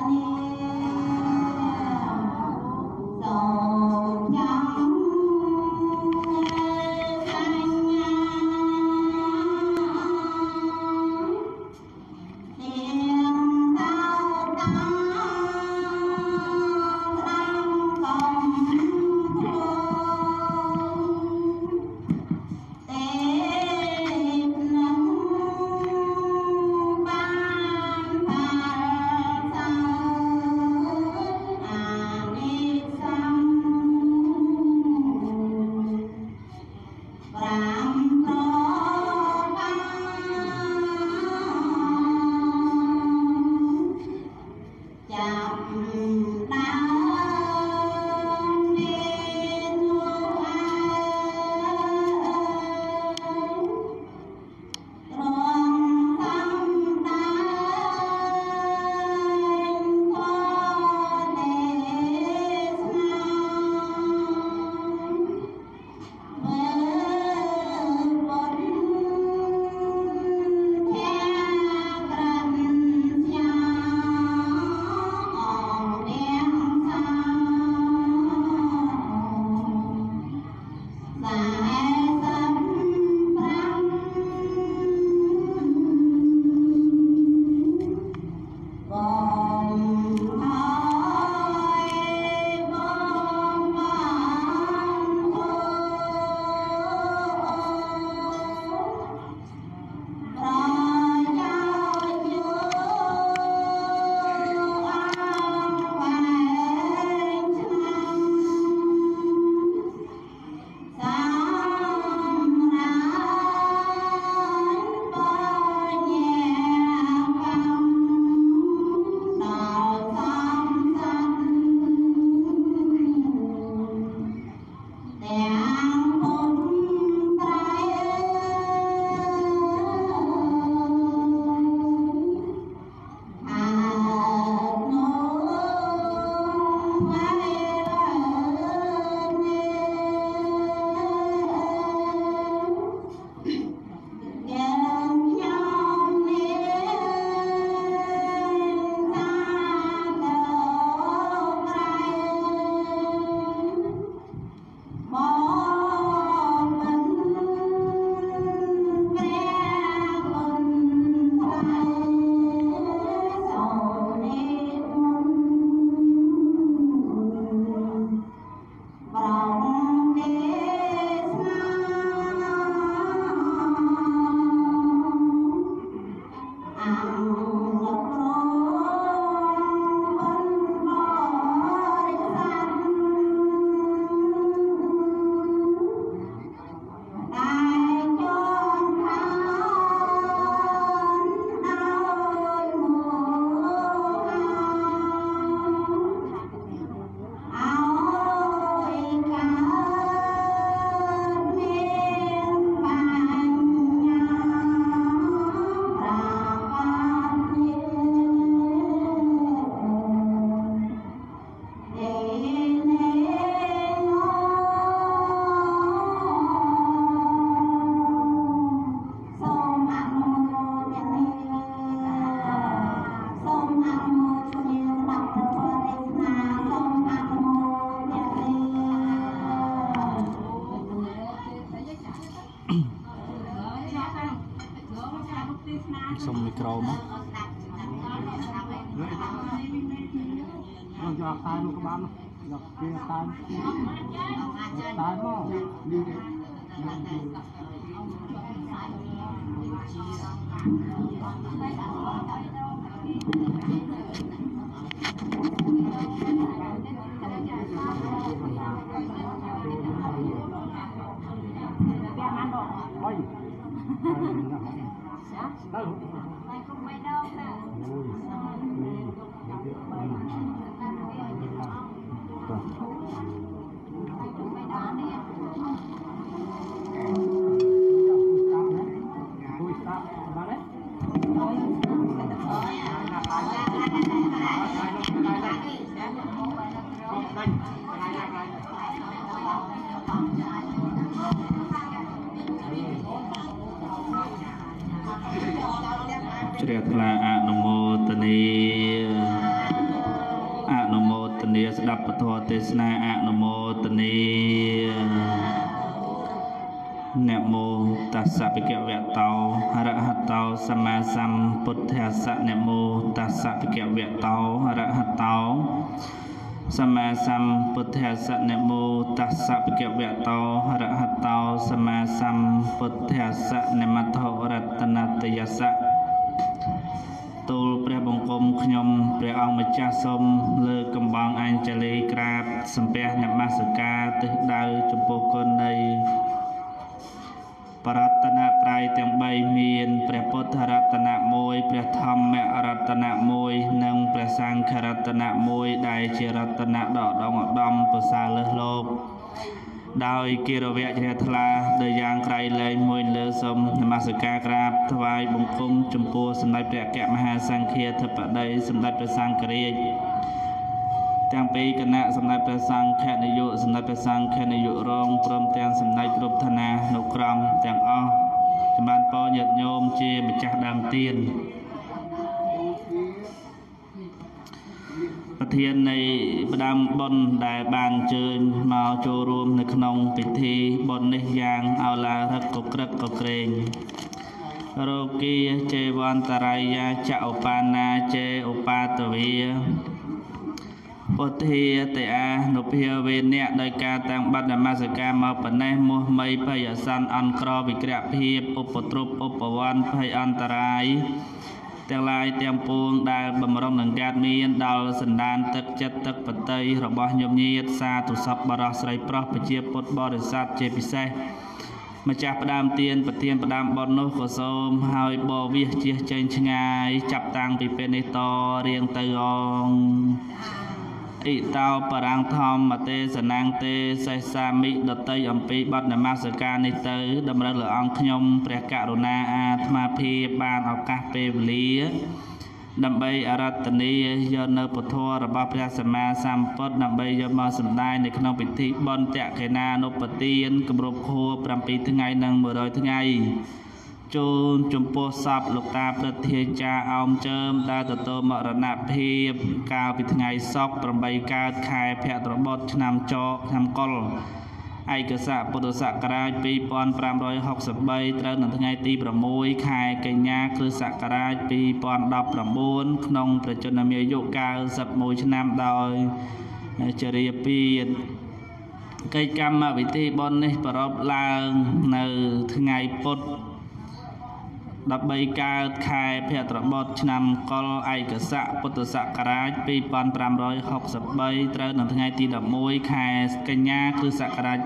Xong micro mà giờ tay luôn các bạn giờ kia tay tay mà đi ជ្រះថ្លាអនុមោទនាស្ដាប់ពធទេសនាអនុមោទនីนะโมตัสสะภะคะวะโตอะระหะโตสัมมาสัมพุทธัสสะนะโมตัสสะภะคะวะโตอะระหะโตสัมมาสัมพุทธัสสะนะโมตัสสะภะคะวะโตอะระหะโตสัมมาสัมพุทธัสสะนะมะโทรัตนตยัสสะទូលព្រះបង្គំខ្ញុំព្រះអង្គម្ចាស់សូមលើកកំបងអញ្ជលីក្រាបសំពះនមស្ការទិសដៅចំពោះគុណនៃបរតនត្រ័យទាំង3មានព្រះពុទ្ធរតនៈ1ព្រះធម្មរតនៈ1និងព្រះសង្ឃរតនៈ1ដែលជារតនៈដ៏ឧត្តមប្រសើរលើសលោកដោយគិរវៈជ្រះថ្លាដោយយ៉ាងក្រៃលែងមួយលើសូមនមស្ការក្រាបថ្វាយបង្គំចំពោះសម្ដេចព្រះអគ្គមហាសង្ឃាធិបតីសម្ដេចព្រះសង្ឃរាជទាំងពីរគណៈសម្ដេចព្រះសង្ឃនាយកសម្ដេចព្រះសង្ឃនាយករងព្រមទាំងសម្ដេចគ្រប់ឋានានុក្រមទាំងអស់ចម្រើនពរញាតិញោមជាម្ចាស់ដើមទានប្រធាននៃផ្ដាំបុណ្យដែលបានអញ្ជើញមកចូលរួមនៅក្នុងពិធីបុណ្យនេះយ៉ាងឱឡារិកកក្រឹកកក្រែងរោគីចេវន្តរាយាចឧបាណាចេឧបាតវាពុទ្ធាតេអានុភាវេនៈដោយការតាំងបដនមស្ការមកប៉ុណ្ណេះមោះមីភ័យអសន្នអន្តក្រវិក្រៈភាពឧបទ្រពឧបវន្តភ័យអន្តរាយទាំងឡាយទាំងពួងដែលបំរុងនឹងកើតមានដល់សន្តានទឹកចិត្តទឹកបតីរបស់ញោមញាតសាទុសពបរោះស្រីប្រុសប្រជាពុទ្ធបរិស័ទជាពិសេសម្ចាស់ផ្ដាំទានប្រធានផ្ដាំបុណ្យនោះក៏សូមឲ្យបវិសជះចេញឆ្ងាយចាប់តាំងពីពេលនេះតរៀងទៅអងអ៊ីតោបរាំងធម្មទេសនាងទេសេសាមិដតីអំពីបទនមស្ការនេះទៅតម្រូវលើអង្គខ្ញុំព្រះករុណាអាត្មាភាពបានឱកាសពេលវេលាដើម្បីអរតនីយកនៅពធរបស់ព្រះសម្មាសម្ពុទ្ធដើម្បីយកមកសម្ដែងនៅក្នុងពិធីបុណ្យតក្កេណានុប្បទានគម្រប់ខួប7ថ្ងៃនិង100ថ្ងៃជូនចំពោះសពលោកតាព្រឹទ្ធាចារ្យអោមចើមដែលទទួលមរណភាពកាលពីថ្ងៃសុក្រ8កើតខែភទ្របទឆ្នាំចឆ្នាំកុលឯកសារពុទ្ធសករាជ2563ត្រូវនៅថ្ងៃទី6ខែកញ្ញាគ្រិស្តសករាជ2019ក្នុងប្រជញ្ញមាយុ91ឆ្នាំដោយចរិយាពីកិច្ចកម្មវិធីបុណ្យនេះប្រារព្ធឡើងនៅថ្ងៃពុទ្ធ13កើតខែភទ្របទឆ្នាំកុលឯកស័កពុទ្ធសករាជ2563ត្រូវនៅថ្ងៃទី11ខែកញ្ញាគ្រិស្តសករាជ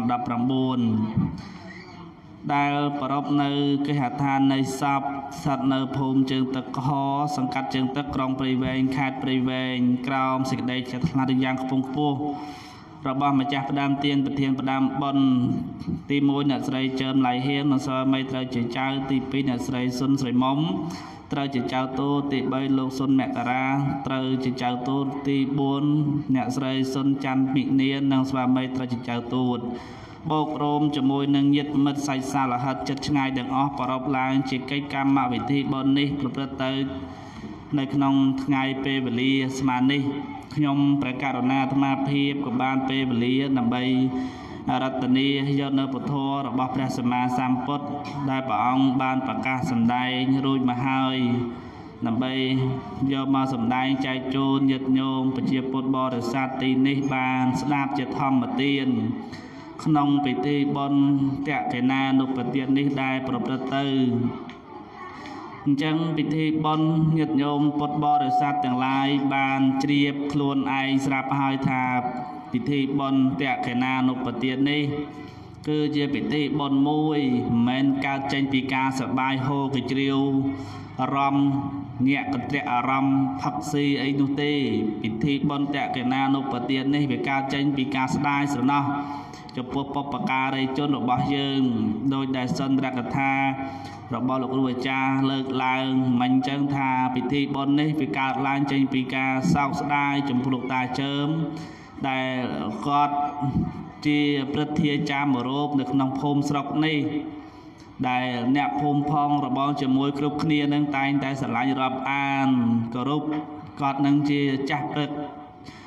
2019ដែលប្រារព្ធនៅគេហដ្ឋាននៃសពស្ថិតនៅភូមិជើងទឹកកហសង្កាត់ជើងទឹកក្រុងព្រៃវែងខេត្តព្រៃវែងក្រោមសេចក្តីជ្រះថ្លាយ៉ាងខ្ពង់ខ្ពស់របស់ម្ចាស់ផ្ដាំទានប្រធានផ្ដាំបុណ្យទី1អ្នកស្រីចើមឡៃហៀងនិងសរមីត្រូវជាចៅទី2អ្នកស្រីសុនស្រីមុំត្រូវជាចៅទូតទី3លោកសុនមករាត្រូវជាចៅទូតទី4អ្នកស្រីសុនច័ន្ទមិនានិងស្វាមីត្រូវជាចៅទូតបូករួមជាមួយនឹងញាតិមិត្តសាច់សាលហិតចិត្តឆ្ងាយទាំងអស់ប្រារព្ធឡើងជាកិច្ចកម្មវិធីបុណ្យនេះប្រព្រឹត្តទៅនៅក្នុងថ្ងៃពេលវេលាស្មើនេះខ្ញុំព្រះករុណាអាត្មាភាពក៏បានពេលវេលាដើម្បីរតនីយកនៅពធរបស់ព្រះសម្មាសម្ពុទ្ធដែលព្រះអង្គបានប្រកាសសម្ដែងរួចមកហើយដើម្បីយកមកសម្ដែងចែកជូនញាតិញោមប្រជាពុទ្ធបរិស័ទទីនេះបានស្ដាប់ជាធម្មទានក្នុងពិធីបុណ្យតក្កេណានុប្បទាននេះដែលប្រព្រឹត្តទៅអញ្ចឹងពិធីបុណ្យញាតិញោមពុទ្ធបរិស័ទទាំងឡាយបានជ្រាបខ្លួនឯងស្រាប់ហើយថាពិធីបុណ្យតក្កេណានុប្បទាននេះគឺជាពិធីបុណ្យមួយមិនមែនកើតចេញពីការសប្បាយហូរកជ្រាវអារម្មណ៍ញាក់កន្ត្រាក់អារម្មណ៍ផឹកស៊ីអីនោះទេពិធីបុណ្យតក្កេណានុប្បទាននេះវាកើតចេញពីការស្ដាយស្រណោះចំពោះបុព្វការីជនរបស់យើងដោយដែលសន្ទរកថារបស់លោកគ្រូអាចារ្យលើកឡើងមិនអញ្ចឹងថាពិធីបុណ្យនេះវាកើតឡើងចេញពីការសោកស្ដាយចំពោះលោកតាជើមដែលគាត់ជាព្រឹទ្ធាចារ្យមួយរូបនៅក្នុងភូមិស្រុកនេះដែលអ្នកភូមិផងរបងជាមួយគ្រប់គ្នានឹងតែងតែស្រឡាញ់រាប់អានគោរពគាត់នឹងជាចាស់ព្រឹទ្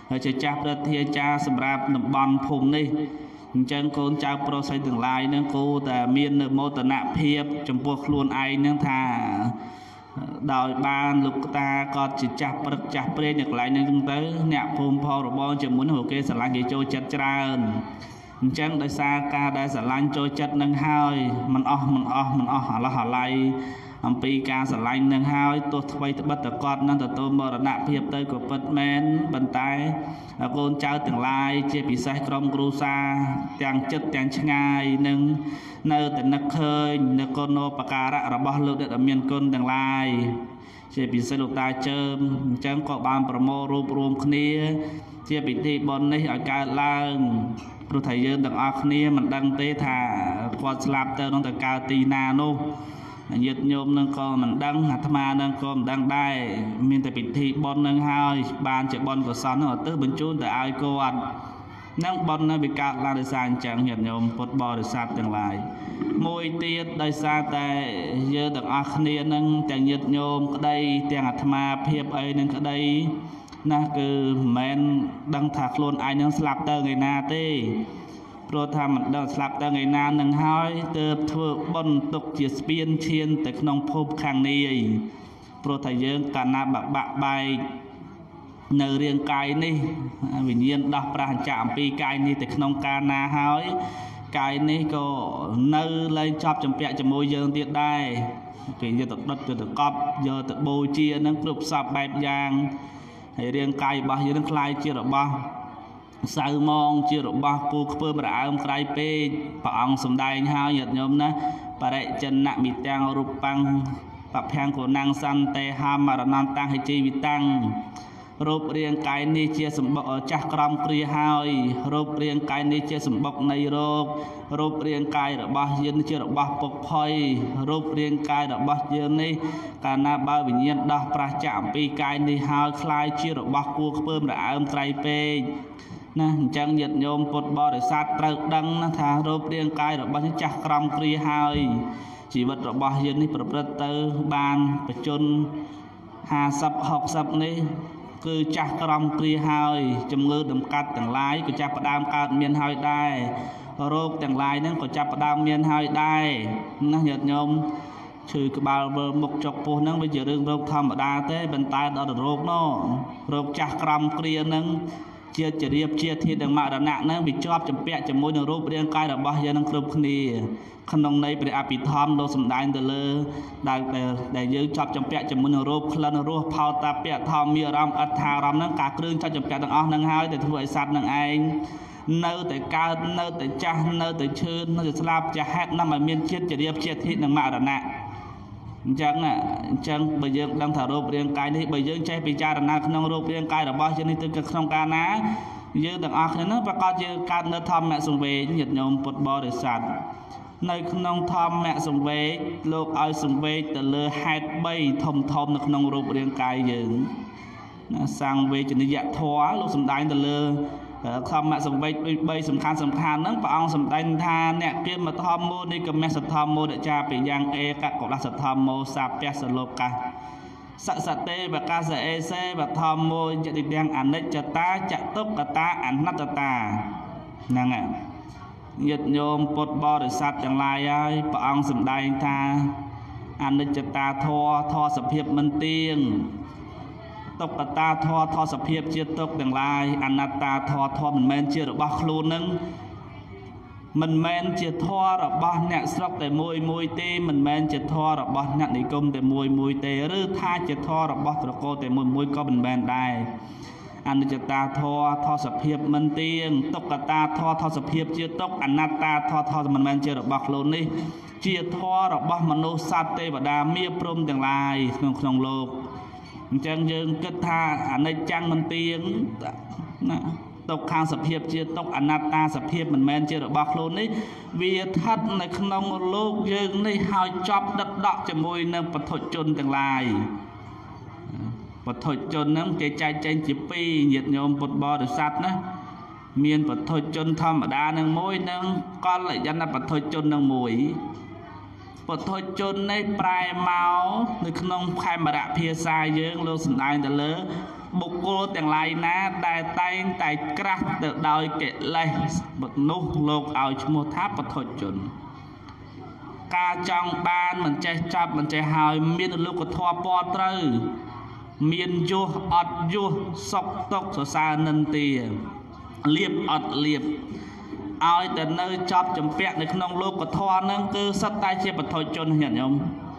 ជាចាស់ព្រឹទ្ធាចារ្យសម្រាប់តំបន់ភូមិនេះអញ្ចឹងកូនចៅប្រុសស្រីទាំងឡាយនឹងគួរតែមាននៅមោទនភាពចំពោះខ្លួនឯងនឹងថាដោយបានលោកតាក៏ជាចាស់ព្រឹកចាស់ព្រេងនៅកន្លែងនេះទៅអ្នកភូមិផងរបងជាមួយនឹងគេស្រឡាញ់គេចូលចិត្តច្រើនអញ្ចឹងដោយសារការដែលស្រឡាញ់ចូលចិត្តនឹងហើយមិនអស់អាឡោះអាឡៃអំពីការស្រឡាញ់នឹងហើយទោះថ្មីត្បិតតែគាត់នឹងទទួលមរណភាពទៅក៏ពិតមែនប៉ុន្តែកូនចៅទាំងឡាយជាពិសេសក្រុមគ្រួសារទាំងចិត្តទាំងឆ្ងាយនឹងនៅតែនឹកឃើញនៅគុណូបការៈរបស់លោកអ្នកដែលមានគុណទាំងឡាយជាពិសេសលោកតាជើមអញ្ចឹងក៏បានប្រមូលរួបរวมគ្នាជាពិធីបុណ្យនេះឲ្យកើតឡើងព្រោះថាយើងទាំងអស់គ្នាមិនដឹងទេថាគាត់ស្លាប់ទៅនឹងទៅកើតទីណានោះញាតិញោមនឹងក៏មិនដឹងអាត្មានឹងក៏មិនដឹងដែរមានតែពិធីបុណ្យនឹងហើយបានជាបុណ្យកុសលនោះទៅបញ្ជូនទៅឲ្យគាត់នឹងបុណ្យនៅវាកើតឡើងដោយសារអញ្ចឹងញាតិញោមពុទ្ធបរិស័ទទាំងឡាយមួយទៀតដោយសារតែយើងទាំងអស់គ្នានឹងទាំងញាតិញោមក្តីទាំងអាត្មាភាពអីនឹងក្តីណាគឺមិនមែនដឹងថាខ្លួនឯងនឹងស្លាប់ទៅថ្ងៃណាទេព្រោះថាមិនដឹងស្លាប់ទៅថ្ងៃណានឹងហើយទើបធ្វើបុណ្យទុកជាស្ពានឈានទៅក្នុងភពខាងនេះព្រោះថាយើងកាលណាបាក់បែកនៅរាងកាយនេះវិញ្ញាណដោះប្រះចាក់អំពីកាយនេះទៅក្នុងកាលណាហើយកាយនេះក៏នៅលែងជាប់ចម្ពាក់ជាមួយយើងទៀតដែរគេយកទៅដុតយកទៅកប់យកទៅបូជានឹងគ្រប់សពបែបយ៉ាងហើយរាងកាយរបស់យើងនឹងคล้ายជារបស់សៅម៉ងជារបស់គូខ្ពើមរអើមក្រៃពេកព្រះអង្គសម្ដែងហើយញាតិញោមណាបរិចិនមិទាំងរូបាំងបភ័ងកុណੰសន្តិហាមរណន្តហិជីវិតាំងរូបរាងកាយនេះជាសម្បុកចាស់ក្រំគ្រាហើយរូបរាងកាយនេះជាសម្បុកនៃរោគរូបរាងកាយរបស់យើងជារបស់ពុកផុយរូបរាងកាយរបស់យើងនេះកាលណាបើវិញ្ញាណដោះប្រះចាក់អំពីកាយនេះហើយคล้ายជារបស់គួរខ្ពើមរអើមក្រៃពេកណាអញ្ចឹងញាតិញោមពុទ្ធបរិស័ទត្រូវដឹងណាថារូបរាងកាយរបស់យើងចាស់ក្រំគ្រាហើយជីវិតរបស់យើងនេះប្រព្រឹត្តទៅបានបច្ចុប្បន្ន50 60នេះគឺចាស់ក្រំគ្រាហើយជំងឺដំកាត់ទាំងឡាយក៏ចាប់ផ្ដើមកើតមានហើយដែររោគទាំងឡាយហ្នឹងក៏ចាប់ផ្ដើមមានហើយដែរណាញាតិញោមឈឺក្បាលវិលមុខចុកពោះហ្នឹងវាជារឿងរោគធម្មតាទេប៉ុន្តែដល់រោគនោះរោគចាស់ក្រំគ្រាហ្នឹងជាចរិយាជាធាតុនិងមរណៈហ្នឹងវាជាប់ចម្ពាក់ជាមួយនឹងរូបរាងកាយរបស់យើងនឹងគ្រប់គ្នាក្នុងន័យព្រះអភិធម្មលោកសម្ដែងទៅលើដែលយើងជាប់ចម្ពាក់ជាមួយនឹងរូបក្លិនរសផោតាពៈធម្មារម្មណ៍អត្ថារម្មណ៍ហ្នឹងការគ្រឿងចាត់ចម្ពាក់ទាំងអស់ហ្នឹងហើយដែលធ្វើឲ្យសត្វនឹងឯងនៅតែកើតនៅតែចាស់នៅតែឈឺនៅតែស្លាប់ចាស់ហេតុនាំឲ្យមានជាតិចរិយាជាធាតុនិងមរណៈអញ្ចឹងបើយើងដឹងថារូបរាងកាយនេះបើយើងចេះពិចារណាក្នុងរូបរាងកាយរបស់យើងនេះទៅក្នុងកាលណាយើងទាំងអស់គ្នានឹងប្រកាសជាកើតនៅធម្មសង្វេគញាតិញោមពុទ្ធបរិស័ទនៅក្នុងធម្មសង្វេគលោកឲ្យសង្វេគទៅលើហេតុ3ធំនៅក្នុងរូបរាងកាយយើងណាសង្វេជនិយធម៌លោកសម្ដែងទៅលើធម្មសង្វេគ3សំខាន់ហ្នឹងព្រះអង្គសម្ដែងថាអ្នកគិមធម្មោនិកមេសធម្មោដចាបិយ៉ាងអេកកុលសធម្មោសាពៈសលោកាសតេបកាសអេសេវធម្មោយតិទាំងអនិច្ចតាចតុកតាអនត្តតាហ្នឹងហើយញាតិញោមពុទ្ធបរិស័ទទាំងឡាយហើយព្រះអង្គសម្ដែងថាអនិច្ចតាធម៌សភាពមិនទៀងទុក្ខតាធម៌សភាពជាទុក្ខទាំងឡាយអនត្តាធម៌មិនមែនជារបស់ខ្លួននឹងមិនមែនជាធម៌របស់អ្នកស្រុកតែមួយទេមិនមែនជាធម៌របស់អ្នកនិគមតែមួយទេឬថាជាធម៌របស់ត្រកូលតែមួយក៏មិនមែនដែរអនិច្ចតាធម៌សភាពមិនទៀងទុក្ខតាធម៌សភាពជាទុក្ខអនត្តាធម៌មិនមែនជារបស់ខ្លួននេះជាធម៌របស់មនុស្សសត្វទេវតាមាព្រំទាំងឡាយក្នុងលោកអញ្ចឹងយើងគិតថាអនិច្ចំមិនទៀងណាទុក្ខខាងសភាពជាទុក្ខអនត្តាសភាពមិនមែនជារបស់ខ្លួននេះវាស្ថិតនៅក្នុងលោកយើងនេះហើយចប់ដិតដក់ជាមួយនឹងបឋុជនទាំងឡាយបឋុជនហ្នឹងគេចែកចែងជា2ញាតិញោមពុទ្ធបរិស័ទណាមានបឋុជនធម្មតានឹងមួយនិងកលយន្តបឋុជននឹងមួយបឋុជននេះប្រែមកនៅក្នុងខេមរៈភាសាយើងលោកសម្ដែងទៅលើបុគ្គលទាំងឡាយណាដែលតែងតែក្រាស់ទៅដោយកិលេសនោះលោកឲ្យឈ្មោះថាបទុជនការចង់បានមិនចេះចាប់មិនចេះហើយមានលោកធម៌ពណ៌ត្រូវមានយុះអត់យុះសុកទុកសរសើរនិន្ទាលៀបអត់លៀបឲ្យតែនៅចាប់ចម្ពាក់នៅក្នុងលោកធម៌ហ្នឹងគឺសិតតែជាបទុជនញាតិញោម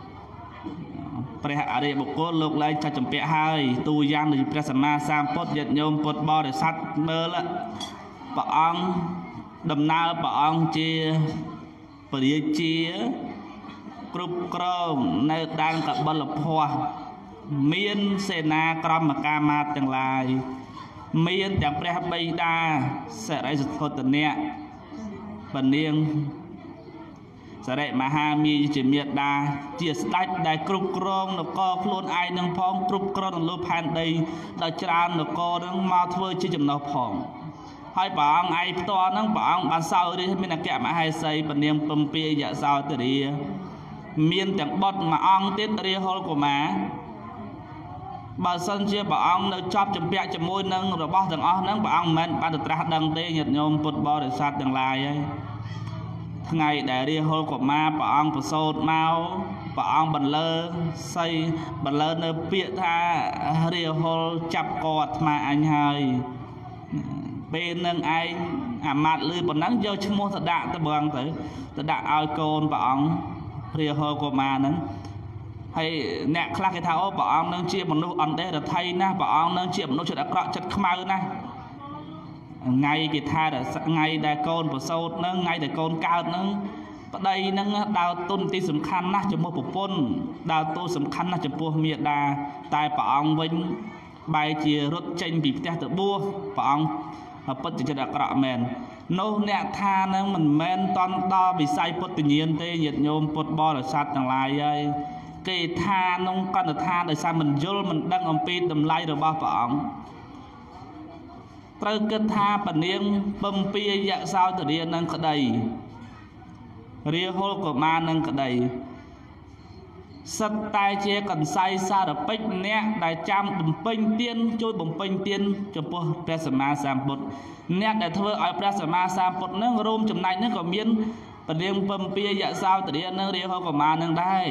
ព្រះអរិយបុគ្គលលោកលែងចាត់ចម្ពាក់ហើយទូយ៉ាងដូចព្រះសម្មាសម្ពុទ្ធញាតិញោមពុទ្ធបរិស័ទមើលព្រះអង្គដំណើរព្រះអង្គជាពរាជាគ្រប់គ្រងនៅដែនកបិលភ័ស្ត្រមានសេនាក្រមការមាត្រទាំងឡាយមានទាំងព្រះបិតាសិរិសធុតនៈបនាងសរិមហាមាជាមេដាជាស្ដេចដែលគ្រប់គ្រងនគរខ្លួនឯងនឹងផងគ្រប់គ្រងនៅលើផែនដីដល់ច្រើននគរនឹងមកធ្វើជាចំណុះផងហើយព្រះអង្គឯងផ្ទាល់ហ្នឹងព្រះអង្គបានសោយរាជមានអគ្គមហេសីពនាងពំពាយសោទរាមានទាំងបុត្រមួយអង្គទៀតរាហុលកុមារបើសិនជាព្រះអង្គនៅជាប់ចម្ពាក់ជាមួយនឹងរបស់ទាំងអស់ហ្នឹងព្រះអង្គមិនមែនបានទៅត្រាស់ដឹងទេញាតិញោមពុទ្ធបរិស័ទទាំងឡាយហើយថ្ងៃដែលរាហុលកុមារព្រះអង្គប្រសូតមកព្រះអង្គបន្លឺសីបន្លឺនៅពាក្យថារាហុលចាប់កអាត្មាអញហើយពេលនឹងឯងអាមាត្យលឺប៉ុណ្ណឹងយកឈ្មោះទៅដាក់ទៅបងទៅដាក់ឲ្យកូនព្រះអង្គរាហុលកុមារហ្នឹងហើយអ្នកខ្លះគេថាអូព្រះអង្គនឹងជាមនុស្សអន្តរថៃណាព្រះអង្គនឹងជាមនុស្សចិត្តអាក្រក់ចិត្តខ្មៅណាថ្ងៃគេថាថ្ងៃដែលកូនប្រសូតហ្នឹងថ្ងៃដែលកូនកើតហ្នឹងប្តីហ្នឹងដើរទុនទីសំខាន់ណាស់ចំពោះប្រពន្ធដើរតួសំខាន់ណាស់ចំពោះមាតាតែព្រះអង្គវិញបែរជារត់ចេញពីផ្ទះទៅបួសព្រះអង្គពិតជាចិត្តអាក្រក់មែននោះអ្នកថាហ្នឹងមិនមែនតន់ដល់វិស័យពុទ្ធញ្ញាណទេញាតិញោមពុទ្ធបរិស័ទទាំងឡាយហើយគេថាក្នុងកណ្ដថាដោយសារមិនយល់មិនដឹងអំពីតម្លៃរបស់ព្រះអង្គត្រូវគិតថាពនាងពំពាយសោទរានឹងក្តីរាហុលកុមារនឹងក្តីសិតតែជាកន្សៃសារពេចម្នាក់ដែលចាំបំពេញទានជួយបំពេញទានចំពោះព្រះសម្មាសម្ពុទ្ធអ្នកដែលធ្វើឲ្យព្រះសម្មាសម្ពុទ្ធនឹងរួមចំណែកនឹងក៏មានពនាងពំពាយសោទរានឹងរាហុលកុមារនឹងដែរ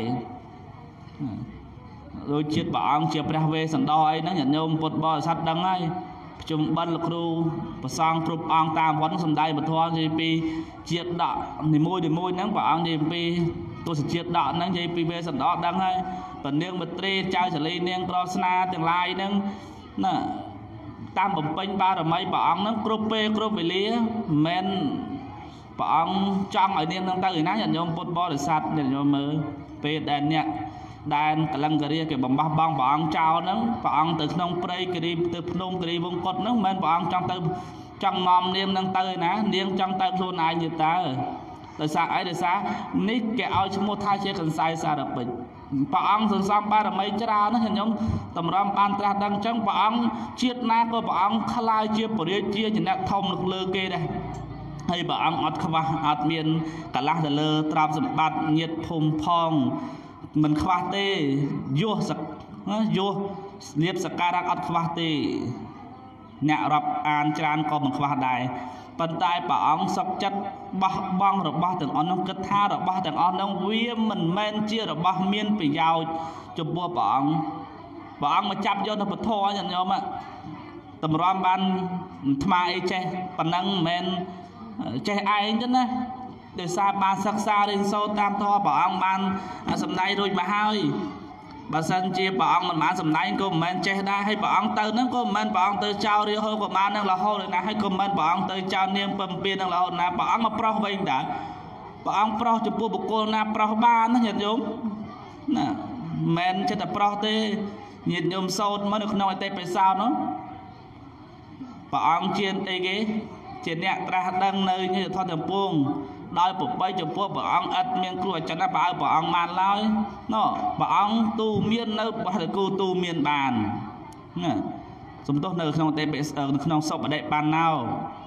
ដូចជាតិព្រះអង្គជាព្រះវេស្សន្តរអីហ្នឹងញាតិញោមពុទ្ធបរិស័ទដឹងហើយជុំបិណ្ឌលោកគ្រូប្រសងគ្រប់អង្គតាមវត្តសំដែងពធនិយាយពីជាតិដកនីមួយហ្នឹងព្រះអង្គនិយាយពីទស្សជាតិដកហ្នឹងនិយាយពីវេស្សន្តរដឹងហើយពនាងមត្រីចៅចលីនាងក្រស្នាទាំងឡាយហ្នឹងណាតាមបំពេញបារមីព្រះអង្គហ្នឹងគ្រប់ពេលគ្រប់វេលាមិនមែនព្រះអង្គចង់ឲ្យនាងហ្នឹងទៅឯណាញាតិញោមពុទ្ធបរិស័ទញាតិញោមមើលពេលដែលអ្នកដែនកលង្ករាគេបំបះបង់ព្រះអង្គចោលហ្នឹងព្រះអង្គទៅក្នុងព្រៃគិរីទៅភ្នំគិរីវង្គតហ្នឹងមិនមែនព្រះអង្គចង់ទៅចង់នាំនាងហ្នឹងទៅឯណានាងចង់ទៅខ្លួនឯងទេតើដោយសារអីដោយសារនេះគេឲ្យឈ្មោះថាជាកន្សែសារពេចព្រះអង្គសន្សំបារមីច្រើនណាស់ខ្ញុំតម្រាំបានត្រាស់ដឹងអញ្ចឹងព្រះអង្គជាតិណាក៏ព្រះអង្គខ្លាយជាពរាជាអ្នកធំលើគេដែរហើយព្រះអង្គអត់ខ្វះអត់មានកលាស់ទៅលើទ្រព្យសម្បត្តិញាតិភូមិផងមិនខ្វះទេយុះលៀបសក្ការៈអត់ខ្វះទេអ្នករាប់អានច្រើនក៏មិនខ្វះដែរប៉ុន្តែព្រះអង្គសុខចិត្តបោះបង់របស់ទាំងអស់នោះគិតថារបស់ទាំងអស់នោះវាមិនមែនជារបស់មានប្រយោជន៍ចំពោះព្រះអង្គមកចាប់យកនៅពធញាតិញោមតម្រាំបានថ្មអីចេះប៉ុណ្ណឹងមិនមែនចេះឯងទេណាដោយសារបានសិក្សារៀនសូត្រតាមធម៌ព្រះអង្គបានសម្ដែងរួចមកហើយបើសិនជាព្រះអង្គមិនបានសម្ដែងក៏មិនមែនចេះដែរហើយព្រះអង្គទៅហ្នឹងក៏មិនមែនព្រះអង្គទៅចោលរាហុលកុមារនឹងរហូតណាហើយក៏មិនមែនព្រះអង្គទៅចោលនាងពំពានឹងរហូតណាព្រះអង្គមកប្រុសវិញតើព្រះអង្គប្រុសចំពោះបុគ្គលណាប្រុសបានណាញាតិញោមណាមិនមែនចិត្តតែប្រុសទេញាតិញោមសូត្រមកនៅក្នុងអតិបិសោនោះព្រះអង្គជាអីគេជាអ្នកត្រាស់ដឹងនៅញាតិធម៌ទាំងពួងដោយប្របីចំពោះព្រះអង្គឥតមានគ្រោះអចិន្ត្រៃយ៍បើឲ្យព្រះអង្គបានឡើយណ៎ព្រះអង្គទូមាននៅបរិគូទូមានបានណាសំទោសនៅក្នុងទេនៅក្នុងសុបដិបានណោ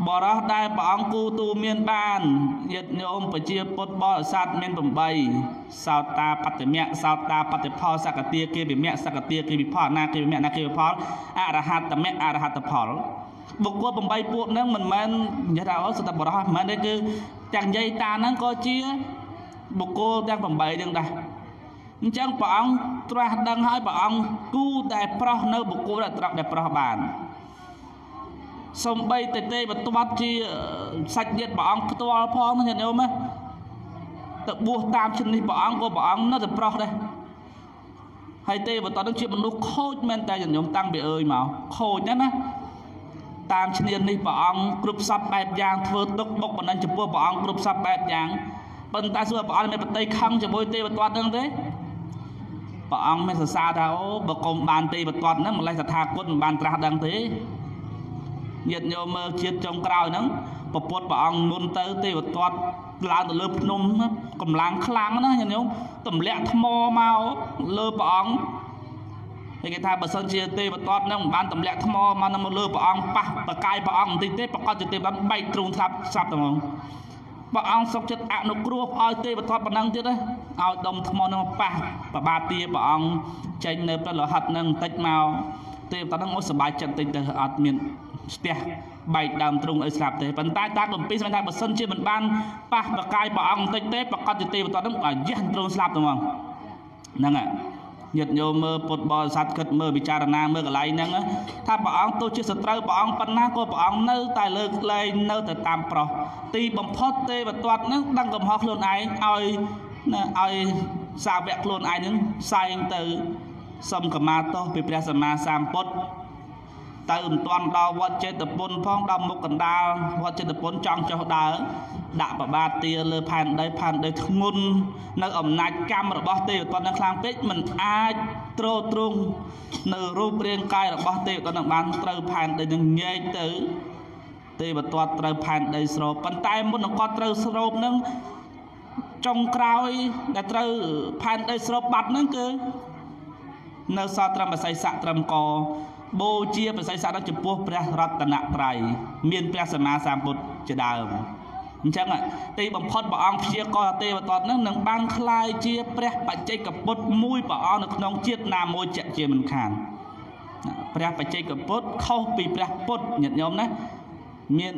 បរោះដែលព្រះអង្គគូទូមានបានញាតិញោមប្រជាពុទ្ធបរិស័ទមាន8សោតាបត្តិមៈសោតាបត្តិផលសកតាគិវិមៈសកតាគិវិផលអនាគិវិមៈអនាគិវិផលអរហត្តមៈអរហត្តផលបុគ្គល8ពួកហ្នឹងមិនមែននិយាយថាអូសតបរោះមិនមែនទេគឺទាំងនិយាយតាហ្នឹងក៏ជាបុគ្គលទាំង8ហ្នឹងដែរអញ្ចឹងព្រះអង្គត្រាស់ដឹងហើយព្រះអង្គគូតែប្រោះនៅបុគ្គលដែលត្រង់ដែលប្រោះបានសំបីតែទេបទាត់ជាសាច់ញាតិព្រះអង្គផ្ទាល់ផងញាតិញោមទៅបួសតាមជំនិះព្រះអង្គក៏ព្រះអង្គនៅតែប្រោះដែរហើយទេបទាត់នឹងជាមនុស្សខូចមែនតែញាតិញោមតាំងពីអើយមកខូចណាតាមឈ្នានេះព្រះអង្គគ្រប់សពបែបយ៉ាងធ្វើទុកបុកបណ្ដឹងចំពោះព្រះអង្គគ្រប់សពបែបយ៉ាងប៉ុន្តែសួរព្រះអង្គមានបតីខឹងជាមួយទេបទាត់នឹងទេព្រះអង្គមានសរសើរថាអូបើកុំបានទេបទាត់ហ្នឹងម្លេះតថាគតមិនបានត្រាស់ដឹងទេញាតិញោមមើលជាតិចុងក្រោយហ្នឹងពពុទ្ធព្រះអង្គមុនទៅទេវទត្តឡើងទៅលើភ្នំកម្លាំងខ្លាំងណាញាតិញោមទម្លាក់ថ្មមកលើព្រះអង្គហើយគេថាបើសិនជាទេវទត្តហ្នឹងមិនបានទម្លាក់ថ្មមកនៅលើព្រះអង្គប៉ះបកាយព្រះអង្គបន្តិចទេប្រកាសជាទេវទត្តបែកទ្រូងស្លាប់តែហ្មងព្រះអង្គសុខចិត្តអនុគ្រោះឲ្យទេវទត្តប៉ុណ្ណឹងទៀតឲ្យដុំថ្មហ្នឹងប៉ះប្របាទទាព្រះអង្គចេញនៅព្រលហិតហ្នឹងបន្តិចមកទេវទត្តហ្នឹងអូសប្បាយចិត្តតិចទៅអត់មានស្ទះបែកដើមទ្រូងឲ្យស្លាប់ទេប៉ុន្តែតាកំពីសម្រាប់ថាបើសិនជាមិនបានប៉ះបកាយព្រះអង្គបន្តិចទេប្រកាសជាទេវទត្តហ្នឹងអាយះទ្រូងស្លាប់ទៅហ្មងហ្នឹងហើយញាតិញោមមើលពុទ្ធបរិស័ទគិតមើលពិចារណាមើលកន្លែងហ្នឹងថាព្រះអង្គទោះជាសត្រូវព្រះអង្គប៉ុណ្ណាក៏ព្រះអង្គនៅតែលើកលែងនៅតែតាមប្រោះទីបំផុតទេវទត្តហ្នឹងដឹងកំហុសខ្លួនឯងឲ្យសាវកខ្លួនឯងហ្នឹងសែងទៅសុំកម្មាទោសពីព្រះសម្មាសម្ពុទ្ធទៅមិនទាន់ដល់វត្តចេតពុនផងដល់មុខកណ្ដាលវត្តចេតពុនចង់ចុះដើរដាក់ប្របាទទាលើផែនដីធ្ងន់នៅអំណាចកម្មរបស់ទេវទត្តនឹងខ្លាំងពេកមិនអាចទ្រទ្រង់នៅរូបរាងកាយរបស់ទេវទត្តនឹងបានត្រូវផែនដីនឹងញែកទៅទេវទត្តត្រូវផែនដីស្រូបប៉ុន្តែមុននឹងគាត់ត្រូវស្រូបនឹងចុងក្រោយដែលត្រូវផែនដីស្រូបបាត់នឹងគឺនៅសល់ត្រឹមបស័យស័កត្រឹមកបូជាបស័យស័កចំពោះព្រះរតនត្រ័យមានព្រះសម្មាសម្ពុទ្ធជាដើមអញ្ចឹងទីបំផុតព្រះអង្គព្យាករទេវទត្តនឹងបានក្លាយជាព្រះបច្ចេកពុទ្ធមួយព្រះអង្គនៅក្នុងជាតិណាមួយជាក់ជាមិនខានព្រះបច្ចេកពុទ្ធខុសពីព្រះពុទ្ធញាតិញោមណាមាន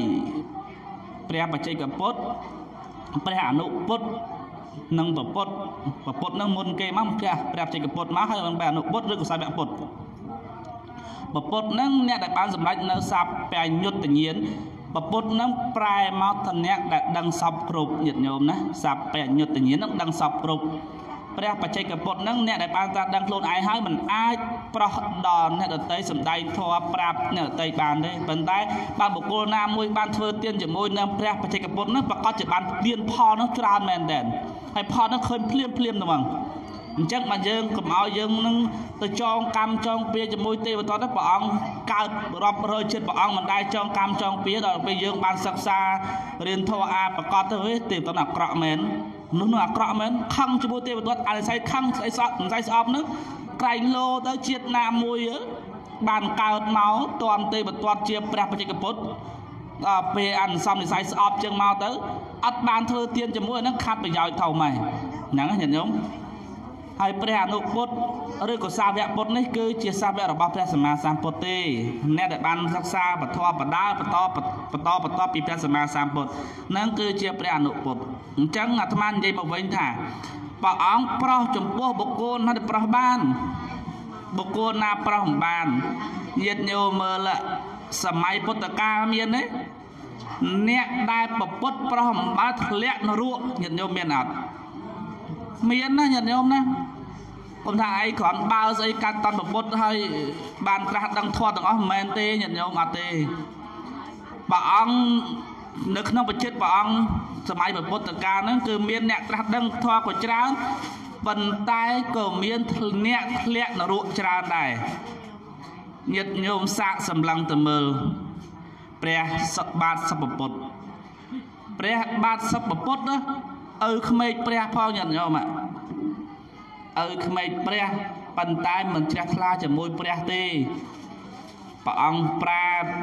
3ព្រះបច្ចេកពុទ្ធព្រះអនុពុទ្ធនិងប្រពុទ្ធនឹងមុនគេមកព្រះបច្ចេកពុទ្ធមកហើយព្រះអនុពុទ្ធឬក៏សាវកពុទ្ធប្រពុទ្ធនឹងអ្នកដែលបានសម្រេចនៅសព្វញ្ញុត្តញាណប្រពុទ្ធនឹងប្រែមកទៅអ្នកដែលដឹងសពគ្រប់ញាតិញោមណាសព្វញ្ញុត្តញាណនឹងដឹងសពគ្រប់ព្រះបច្ចេកពុទ្ធនឹងអ្នកដែលបានត្រាស់ដឹងខ្លួនឯងហើយមិនអាចប្រោះដល់អ្នកដទៃសម្ដែងធម៌ប្រាប់អ្នកដទៃបានទេប៉ុន្តែបើបុគ្គលណាមួយបានធ្វើទានជាមួយនឹងព្រះបច្ចេកពុទ្ធនឹងប្រកាសជាបានទានផលនឹងច្រើនមែនទែនហើយផលនឹងឃើញភ្លាមទៅហ្មងអញ្ចឹងបើយើងកុំឲ្យយើងនឹងទៅចងកម្មចងពៀជាមួយទេវទត្តព្រះអង្គកើតរាប់រយចិត្តព្រះអង្គមិនដែលចងកម្មចងពៀដល់ពេលយើងបានសិក្សារៀនធម៌អាប្រកបទៅទេវទត្តអាក្រក់មែននោះអាក្រក់មែនខឹងជាមួយទេវទត្តអរិស័យខឹងស្អីស្អប់មិនស្អីស្អប់នឹងក្រែងលោទៅជាតិណាមួយបានកើតមកតន់ទេវទត្តជាព្រះបច្ចេកពុទ្ធដល់ពេលអនុសមនិស័យស្អប់ជាងមកទៅអត់បានធ្វើទានជាមួយនឹងខាត់ប្រយោជន៍ធំហើយហ្នឹងញាតិញោមហើយព្រះអនុពុទ្ធឬក៏សាវកពុទ្ធនេះគឺជាសាវករបស់ព្រះសម្មាសម្ពុទ្ធទេអ្នកដែលបានសិក្សាពធបដាបន្តពីព្រះសម្មាសម្ពុទ្ធនឹងគឺជាព្រះអនុពុទ្ធអញ្ចឹងអាត្មានិយាយមកវិញថាព្រះអង្គប្រោះចំពោះបុគ្គលណាដែលប្រោះបានបុគ្គលណាប្រោះមិនបានញាតិញោមមើលសម័យពុទ្ធកាលមានទេអ្នកដែលប្រពុតប្រោះមិនបានធ្លាក់នរកញាតិញោមមានអត់មានណាញាតិញោមណាខ្ញុំថាឯងគ្រាន់បើស្អីកាត់តន់ប្រពុតហើយបានត្រាស់ដឹងធម៌ទាំងអស់មិនមែនទេញាតិញោមអត់ទេព្រះអង្គនៅក្នុងបច្ចិតព្រះអង្គសម័យពុទ្ធកាលហ្នឹងគឺមានអ្នកត្រាស់ដឹងធម៌ក៏ច្រើនប៉ុន្តែក៏មានអ្នកធ្លាក់នរកច្រើនដែរញាតិញោមសាកសម្លឹងទៅមើលព្រះបាទសពពុទ្ធព្រះបាទសពពុទ្ធណាឪក្មេកព្រះផងញាតិញោមឪក្មេកព្រះប៉ុន្តែមិនជ្រះថ្លាជាមួយព្រះទេព្រះអង្គប្រាប់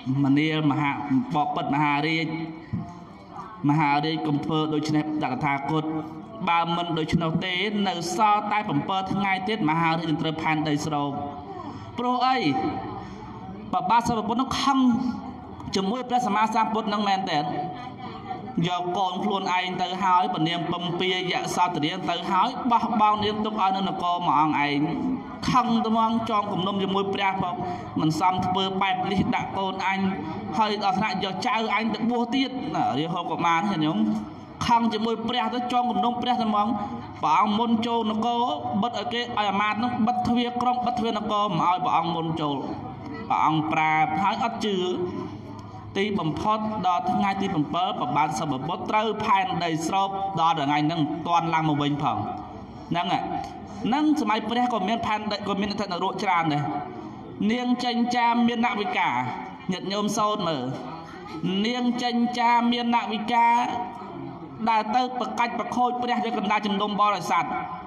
មនាលមហាបបិទ្ធមហារាជកំពើដូច្នេះដាក់ថាគតបើមិនដូច្នោះទេនៅសល់តែ7ថ្ងៃទៀតមហារាជនឹងត្រូវផែនដីស្រូបព្រោះអីបបាសពពុទ្ធនោះខំជាមួយព្រះសម្មាសម្ពុទ្ធនឹងមែនតើយកកូនខ្លួនឯងទៅហើយពនាមពំពាយៈសតរៀនទៅហើយបោះបង់នាងទុកឲ្យនៅនគរមួយអង្គឯងខំត្មងចងគំនុំជាមួយព្រះផងមិនសមធ្វើបែបនេះដាក់កូនអញហើយដល់ថ្នាក់យកចៅអញទៅបួសទៀតរាហូបកមានឃើញខ្ញុំខំជាមួយព្រះទៅចងគំនុំព្រះត្មងព្រះអង្គមុនចូលនគរបិទឲ្យគេឲ្យអាមាត្យនោះបិទទ្វារក្រុងបិទទ្វារនគរមិនឲ្យព្រះអង្គមុនចូលព្រះអង្គប្រាប់ហើយអត់ជឿទីបំផុតដល់ថ្ងៃទី7ប្របាទសពពុទ្ធត្រូវផែនដីស្រូបដល់ថ្ងៃហ្នឹងតាន់ឡើងមកវិញផងហ្នឹងសម័យព្រះក៏មានផែនដីក៏មានអធិនរកច្រើនដែរនាងចេញចាមានណវិកាញាតិញោមសូត្រមើលនាងចេញចាមានណវិកាដែលទៅប្រកាច់ប្រខូចព្រះយកកណ្ដាលជំនុំបរិស័ទ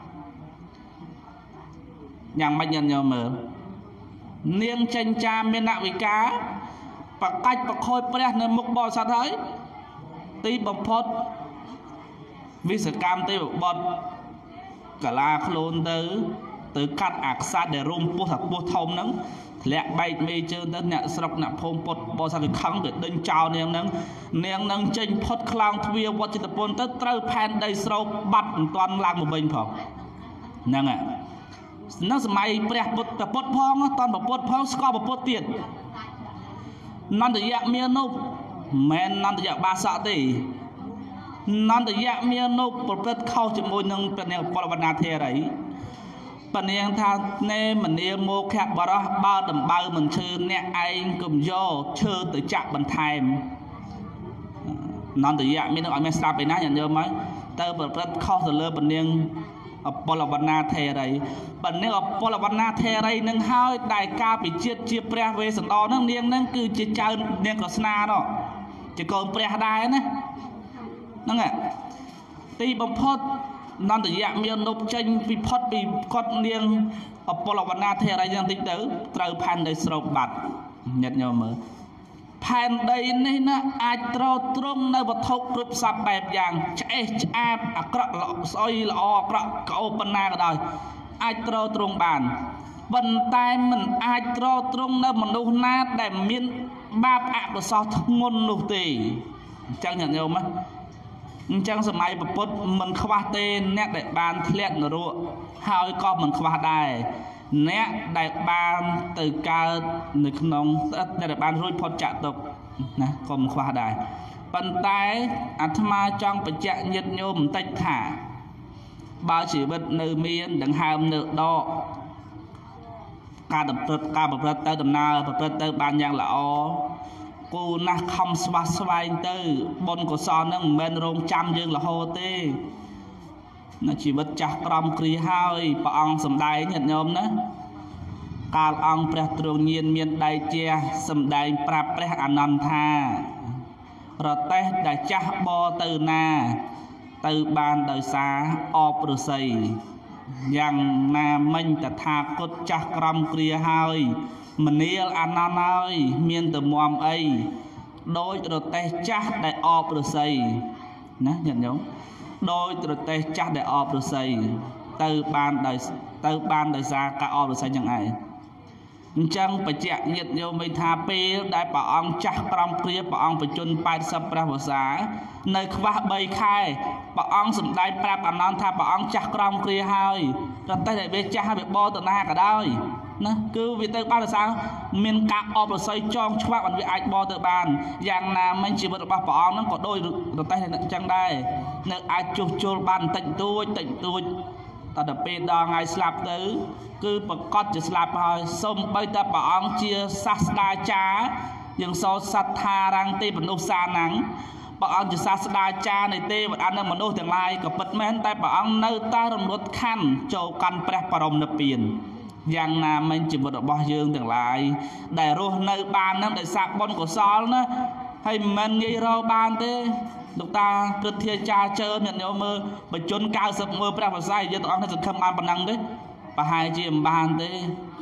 យ៉ាងម៉េចញាតិញោមមើលនាងចេញចាមានណវិកាប្រកាច់ប្រខូចព្រះនៅមុខបរិស័ទហើយទីបំផុតវិសកម្មទេវបុត្រកាឡាខ្លួនទៅកាត់អាខ្សាច់ដែលរុំពោះថាពោះធំហ្នឹងធ្លាក់បែកមេជើងទៅអ្នកស្រុកអ្នកភូមិពុតបរិស័ទគេខឹងទៅដេញចោលនាងហ្នឹងចេញផុតខ្លោងទ្វារវត្តចិត្តពន្ធទៅត្រូវផែនដីស្រូបបាត់មិនទាន់ឡើងមកវិញផងហ្នឹងនៅសម័យព្រះពុទ្ធផងតនពុទ្ធផងស្គាល់ពុទ្ធទៀតនន្តយៈមាននោះមិននន្តយៈបាសកទេនន្តយៈមាននោះប្រព្រឹត្តខុសជាមួយនឹងព្រះនាងពលវណ្ណាធេរីព្រះនាងថាណែមនាមកខៈបរោះបើដំបៅមិនឈឺអ្នកឯងកុំយកឈើទៅចាក់បន្ថែមនន្តយៈមាននឹងឲ្យមានស្ដាប់ឯណាញាតិញោមមកទៅប្រព្រឹត្តខុសទៅលើព្រះនាងពលវណ្ណាធេរីបើនាងពលវណ្ណាធេរីនឹងហើយដែលការពិជាតិជាព្រះវេស្សន្តរនឹងនាងនឹងគឺជាចៅនាងក្រស្នានោះជាកូនព្រះដែរណាហ្នឹងទីបំផុតនន្តយៈមាននប់ចេញពីផុតពីគាត់នាងពលវណ្ណាធេរីយ៉ាងតិចទៅត្រូវផែនដីស្រូបបាត់ញាតិញោមមើលផែនដីនេះណាអាចត្រទ្រង់នៅវត្ថុគ្រប់សពបែបយ៉ាងឆ្អេះឆ្អាបអាក្រក់ស្អុយល្អអាក្រក់ក្អូបប៉ុណ្ណាក៏ដោយអាចត្រទ្រង់បានប៉ុន្តែមិនអាចត្រទ្រង់នៅមនុស្សណាដែលមានបាបអកុសលធ្ងន់នោះទេអញ្ចឹងញាតិញោមណាអញ្ចឹងសម័យពុទ្ធមិនខ្វះទេអ្នកដែលបានធ្លាក់នរកហើយក៏មិនខ្វះដែរអ្នកដែលបានទៅកើតនៅក្នុងដែលបានរួចផុតចាក់ទុកណាក៏មិនខ្វះដែរប៉ុន្តែអាត្មាចង់បញ្ជាក់ញាតិញោមបន្តិចថាបើជីវិតនៅមានដង្ហើមនៅដកការប្រព្រឹត្តទៅដំណើរប្រព្រឹត្តទៅបានយ៉ាងល្អគូណាស់ខំស្វះស្វែងទៅបុណ្យកុសលនឹងមិនមែនរងចាំយើងរហូតទេនៅជីវិតចាស់ក្រំគ្រាហើយព្រះអង្គសម្ដែងញាតិញោមណាកាលអង្គព្រះទ្រង់ញៀនមានដៃជះសម្ដែងប្រាប់ព្រះអនន្តថារទេះដែលចាស់បទៅណាទៅបានដោយសារអបឫស្សីយ៉ាងណាមិញតថាគតចាស់ក្រំគ្រាហើយមនាលអនន្តហើយមានតមមអីដោយរទេះចាស់ដែលអបឫស្សីណាញាតិញោមដោយរទេះចាស់ដែលអបឫស្សីទៅបានដោយសារការអបឫស្សីយ៉ាងឯងអញ្ចឹងបញ្ជាក់ញាតិញោមមិនថាពេលដែលព្រះអង្គចាស់ក្រំគ្រាព្រះអង្គបញ្ជន់80ព្រះវស្សានៅខ្វះ3ខែព្រះអង្គសម្ដែងប្រាប់អនន្តថាព្រះអង្គចាស់ក្រំគ្រាហើយរទេះដែលវាចាស់ហើយវាបរទៅណាក៏ដោយណាគឺវាទៅបានដោយសារមានការអបរស័យចងច្បាប់មិនវាអាចបរទៅបានយ៉ាងណាមិញជីវិតរបស់ព្រះអង្គហ្នឹងក៏ដូចរទេះអញ្ចឹងដែរនៅអាចជួសជុលបានតិចតួចតទៅពេលដល់ថ្ងៃស្លាប់ទៅគឺប្រកាសជាស្លាប់ហើយសូម្បីតែព្រះអង្គជាសាស្ត្រាចារ្យយើងសោសត្ថារាំងទេពនុសាណាំងព្រះអង្គជាសាស្ត្រាចារ្យនៃទេវតានិងមនុស្សទាំងឡាយក៏ពិតមែនតែព្រះអង្គនៅតែរំលត់ខណ្ឌចូលកាន់ព្រះបរមនិព្វានយ៉ាងណាមិញជីវិតរបស់យើងទាំងឡាយដែលរស់នៅបាននឹងដោយសារបុណ្យកុសលណាហើយមិនងាយរកបានទេលោកតាព្រឹទ្ធាចារ្យជើញាតិញោមមើលបញ្ជន91ព្រះវស្សាយើងទាំងអស់នេះសង្ឃឹមបានប៉ុណ្ណឹងទេប្រហែលជាមិនបានទេ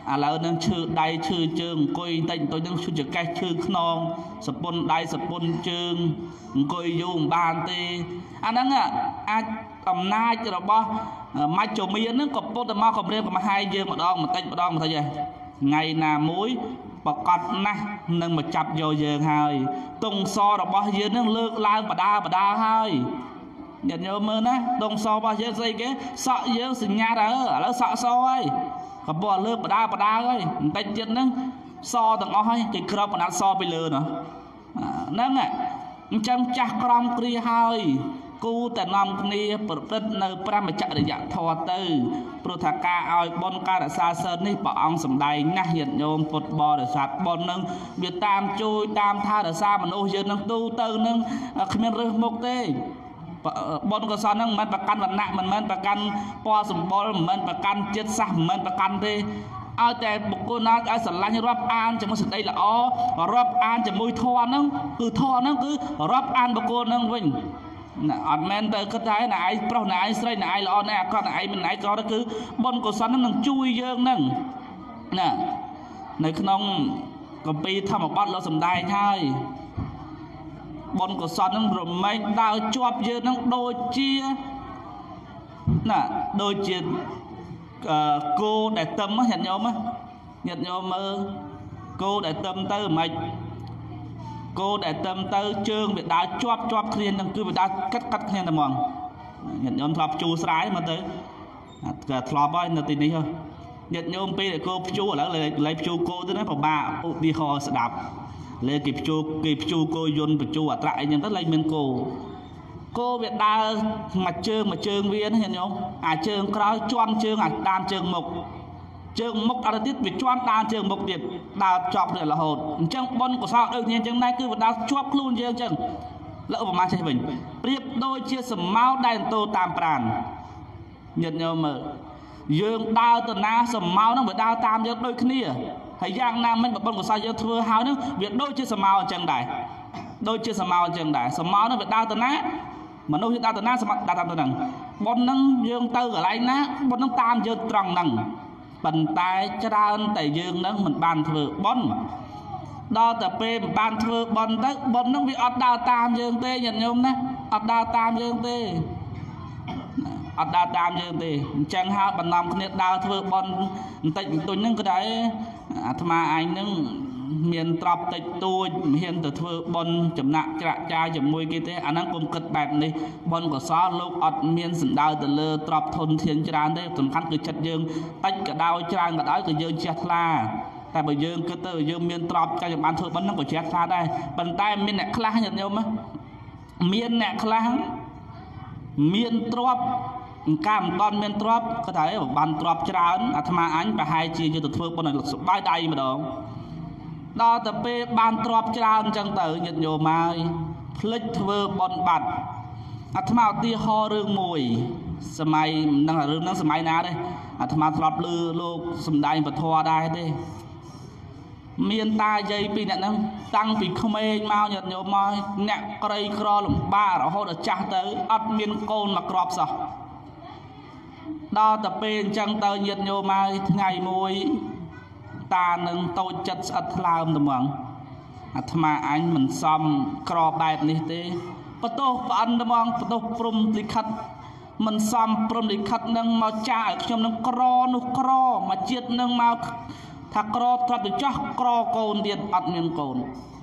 ឥឡូវនឹងឈឺដៃឈឺជើងអង្គុយតិចបន្តួចនឹងឈឺចង្កេះឈឺខ្នងសពុនដៃសពុនជើងអង្គុយយូរមិនបានទេអាហ្នឹងអាចអំណាចរបស់មជ្ឈមមានហ្នឹងក៏ពុតទៅមកគម្រាមកំហែងយើងម្ដងបន្តិចឯងថ្ងៃណាមួយប្រកាសណាស់នឹងមកចាប់យកយើងហើយទងសរបស់យើងនឹងលើកឡើងបដាហើយញាតិញោមមើលណាទងសរបស់យើងស្អីគេសក់យើងសញ្ញាទៅឥឡូវសក់សហើយក៏ពោះលើកបដាហើយបន្តិចទៀតហ្នឹងសទាំងអស់ហើយគេក្របបណ្ដាត់សពីលើនោះហ្នឹងអញ្ចឹងចាស់ក្រំគ្រាហើយគូតែនាំគ្នាប្រព្រឹត្តនៅប្រមចរិយធម៌ទៅព្រោះថាការឲ្យបុណ្យការរក្សាសិលនេះព្រះអង្គសម្ដែងណាស់ញាតិញោមពុទ្ធបរិស័ទបុណ្យនឹងវាតាមជួយតាមថារក្សាមនុស្សយើងនឹងទូទៅនឹងគ្មានរើសមុខទេបុណ្យកុសលនឹងមិនប្រកាន់វណ្ណៈមិនមែនប្រកាន់ពណ៌សម្បុរមិនមែនប្រកាន់ជាតិសាសន៍មិនមែនប្រកាន់ទេឲ្យតែបុគ្គលណាឲ្យស្រឡាញ់រាប់អានជាមួយសេចក្តីល្អរាប់អានជាមួយធម៌ហ្នឹងគឺធម៌ហ្នឹងគឺរាប់អានបុគ្គលហ្នឹងវិញណាអត់មែនទៅគិតថាណែឯងប្រុសណែឯងស្រីណែឯងល្អណែអាក្រក់ណែឯងមិនណែឯងក្រក់គឺបុណ្យកុសលហ្នឹងនឹងជួយយើងហ្នឹងណានៅក្នុងគម្ពីរធម្មបទលោកសម្ដែងហើយបុណ្យកុសលហ្នឹងរមែងដើរជាប់យើងហ្នឹងដូចជាណាដូចជាគោដែលទឹមញាតិញោមមើលគោដែលទឹមទៅមិនគោដែលទឹមទៅជើងវាដើរជាប់គ្នាហ្នឹងគឺវាដើរកាត់គ្នាតែហ្មងញាតិញោមធ្លាប់ភ្ជួរស្រែមើលទៅក៏ធ្លាប់ហើយនៅទីនេះញាតិញោមពេលដែលគោភ្ជួរឥឡូវលេភ្ជួរគោទៅណាពិបាកឧទាហរណ៍ស្ដាប់លេគេភ្ជួរគោយន្តភ្ជួរអត្រៈអីហ្នឹងទៅលេមានគោវាដើរមួយជើងវាណាញាតិញោមអាជើងក្រោយជន់ជើងអាដានជើងមុខអត់ទៀតវាជន់ដានជើងមុខទៀតដើរជាប់គ្នារហូតអញ្ចឹងបុណ្យកុសលដូចគ្នាអញ្ចឹងដែរគឺវាដើរជាប់ខ្លួនយើងអញ្ចឹងលើឧបមាចេះវិញប្រៀបដូចជាសម្ោដែលតោតាមប្រាណញាតិញោមមើលយើងដើរទៅណាសម្ោហ្នឹងវាដើរតាមយើងដូចគ្នាហើយយ៉ាងណាមិញបុណ្យកុសលយើងធ្វើហើយហ្នឹងវាដូចជាសម្ោអញ្ចឹងដែរសម្ោហ្នឹងវាដើរទៅណាមនុស្សយើងដើរទៅណាសម្បត្តិដើរតាមទៅហ្នឹងបុណ្យហ្នឹងយើងទៅកន្លែងណាបុណ្យហ្នឹងតាមយើងត្រង់ហ្នឹងប៉ុន្តែច្រើនតែយើងហ្នឹងមិនបានធ្វើបុណ្យដល់តែពេលមិនបានធ្វើបុណ្យទៅបុណ្យហ្នឹងវាអត់ដើរតាមយើងទេញាតិញោមណាអត់ដើរតាមយើងទេអញ្ចឹងហើយបណ្ដំគ្នាដើរធ្វើបុណ្យបន្តិចបន្តួចហ្នឹងក៏ដែរអាត្មាឯងហ្នឹងមានទ្រព្យតិចតួចមិនហ៊ានទៅធ្វើបុណ្យចំណាក់ច្រាក់ចាយជាមួយគេទេអាហ្នឹងកុំគិតបែបនេះបុណ្យកុសលលោកអត់មានសំដៅទៅលើទ្រព្យធនធានច្រើនទេសំខាន់គឺចិត្តយើងតិចក៏ដោយច្រើនក៏ដោយគឺយើងជ្រះថ្លាតែបើយើងគិតទៅយើងមានទ្រព្យចាំបានធ្វើបុណ្យហ្នឹងក៏ជ្រះថ្លាដែរប៉ុន្តែមានអ្នកខ្លះញាតិញោមមានអ្នកខ្លះមានទ្រព្យការមិនបានមានទ្រព្យគាត់ថាបានទ្រព្យច្រើនអាត្មាអញប្រហែលជាយកទៅធ្វើបុណ្យឲ្យសុបាយដៃម្ដងដល់ទៅពេលបានទ្រព្យច្រើនអញ្ចឹងទៅញាតិញោមហើយភ្លេចធ្វើបុណ្យបាត់អាត្មាឧទាហរណ៍រឿងមួយសម័យនឹងរឿងហ្នឹងសម័យណាទេអាត្មាធ្លាប់ឮលោកសំដែងពធដែរទេមានតាយាយពីរអ្នកហ្នឹងតាំងពីក្មេងមកញាតិញោមមកអ្នកក្រីក្រលំបាករហូតដល់ចាស់ទៅអត់មានកូនមកក្របសោះដល់ទៅពេលអញ្ចឹងទៅញាតិញោមហើយថ្ងៃមួយតានឹងតូចចិត្តស្អិតថ្លើមត្មងអាត្មាអញមិនសមក្របែបនេះទេបន្ទោសប្អិនត្មងបន្ទោសព្រំលិខិតមិនសមព្រំលិខិតនឹងមកចាឲ្យខ្ញុំនឹងក្រនោះក្រមកជាតិនឹងមកថាក្រត្រាប់ទៅចោះក្រកូនទៀតអត់មានកូន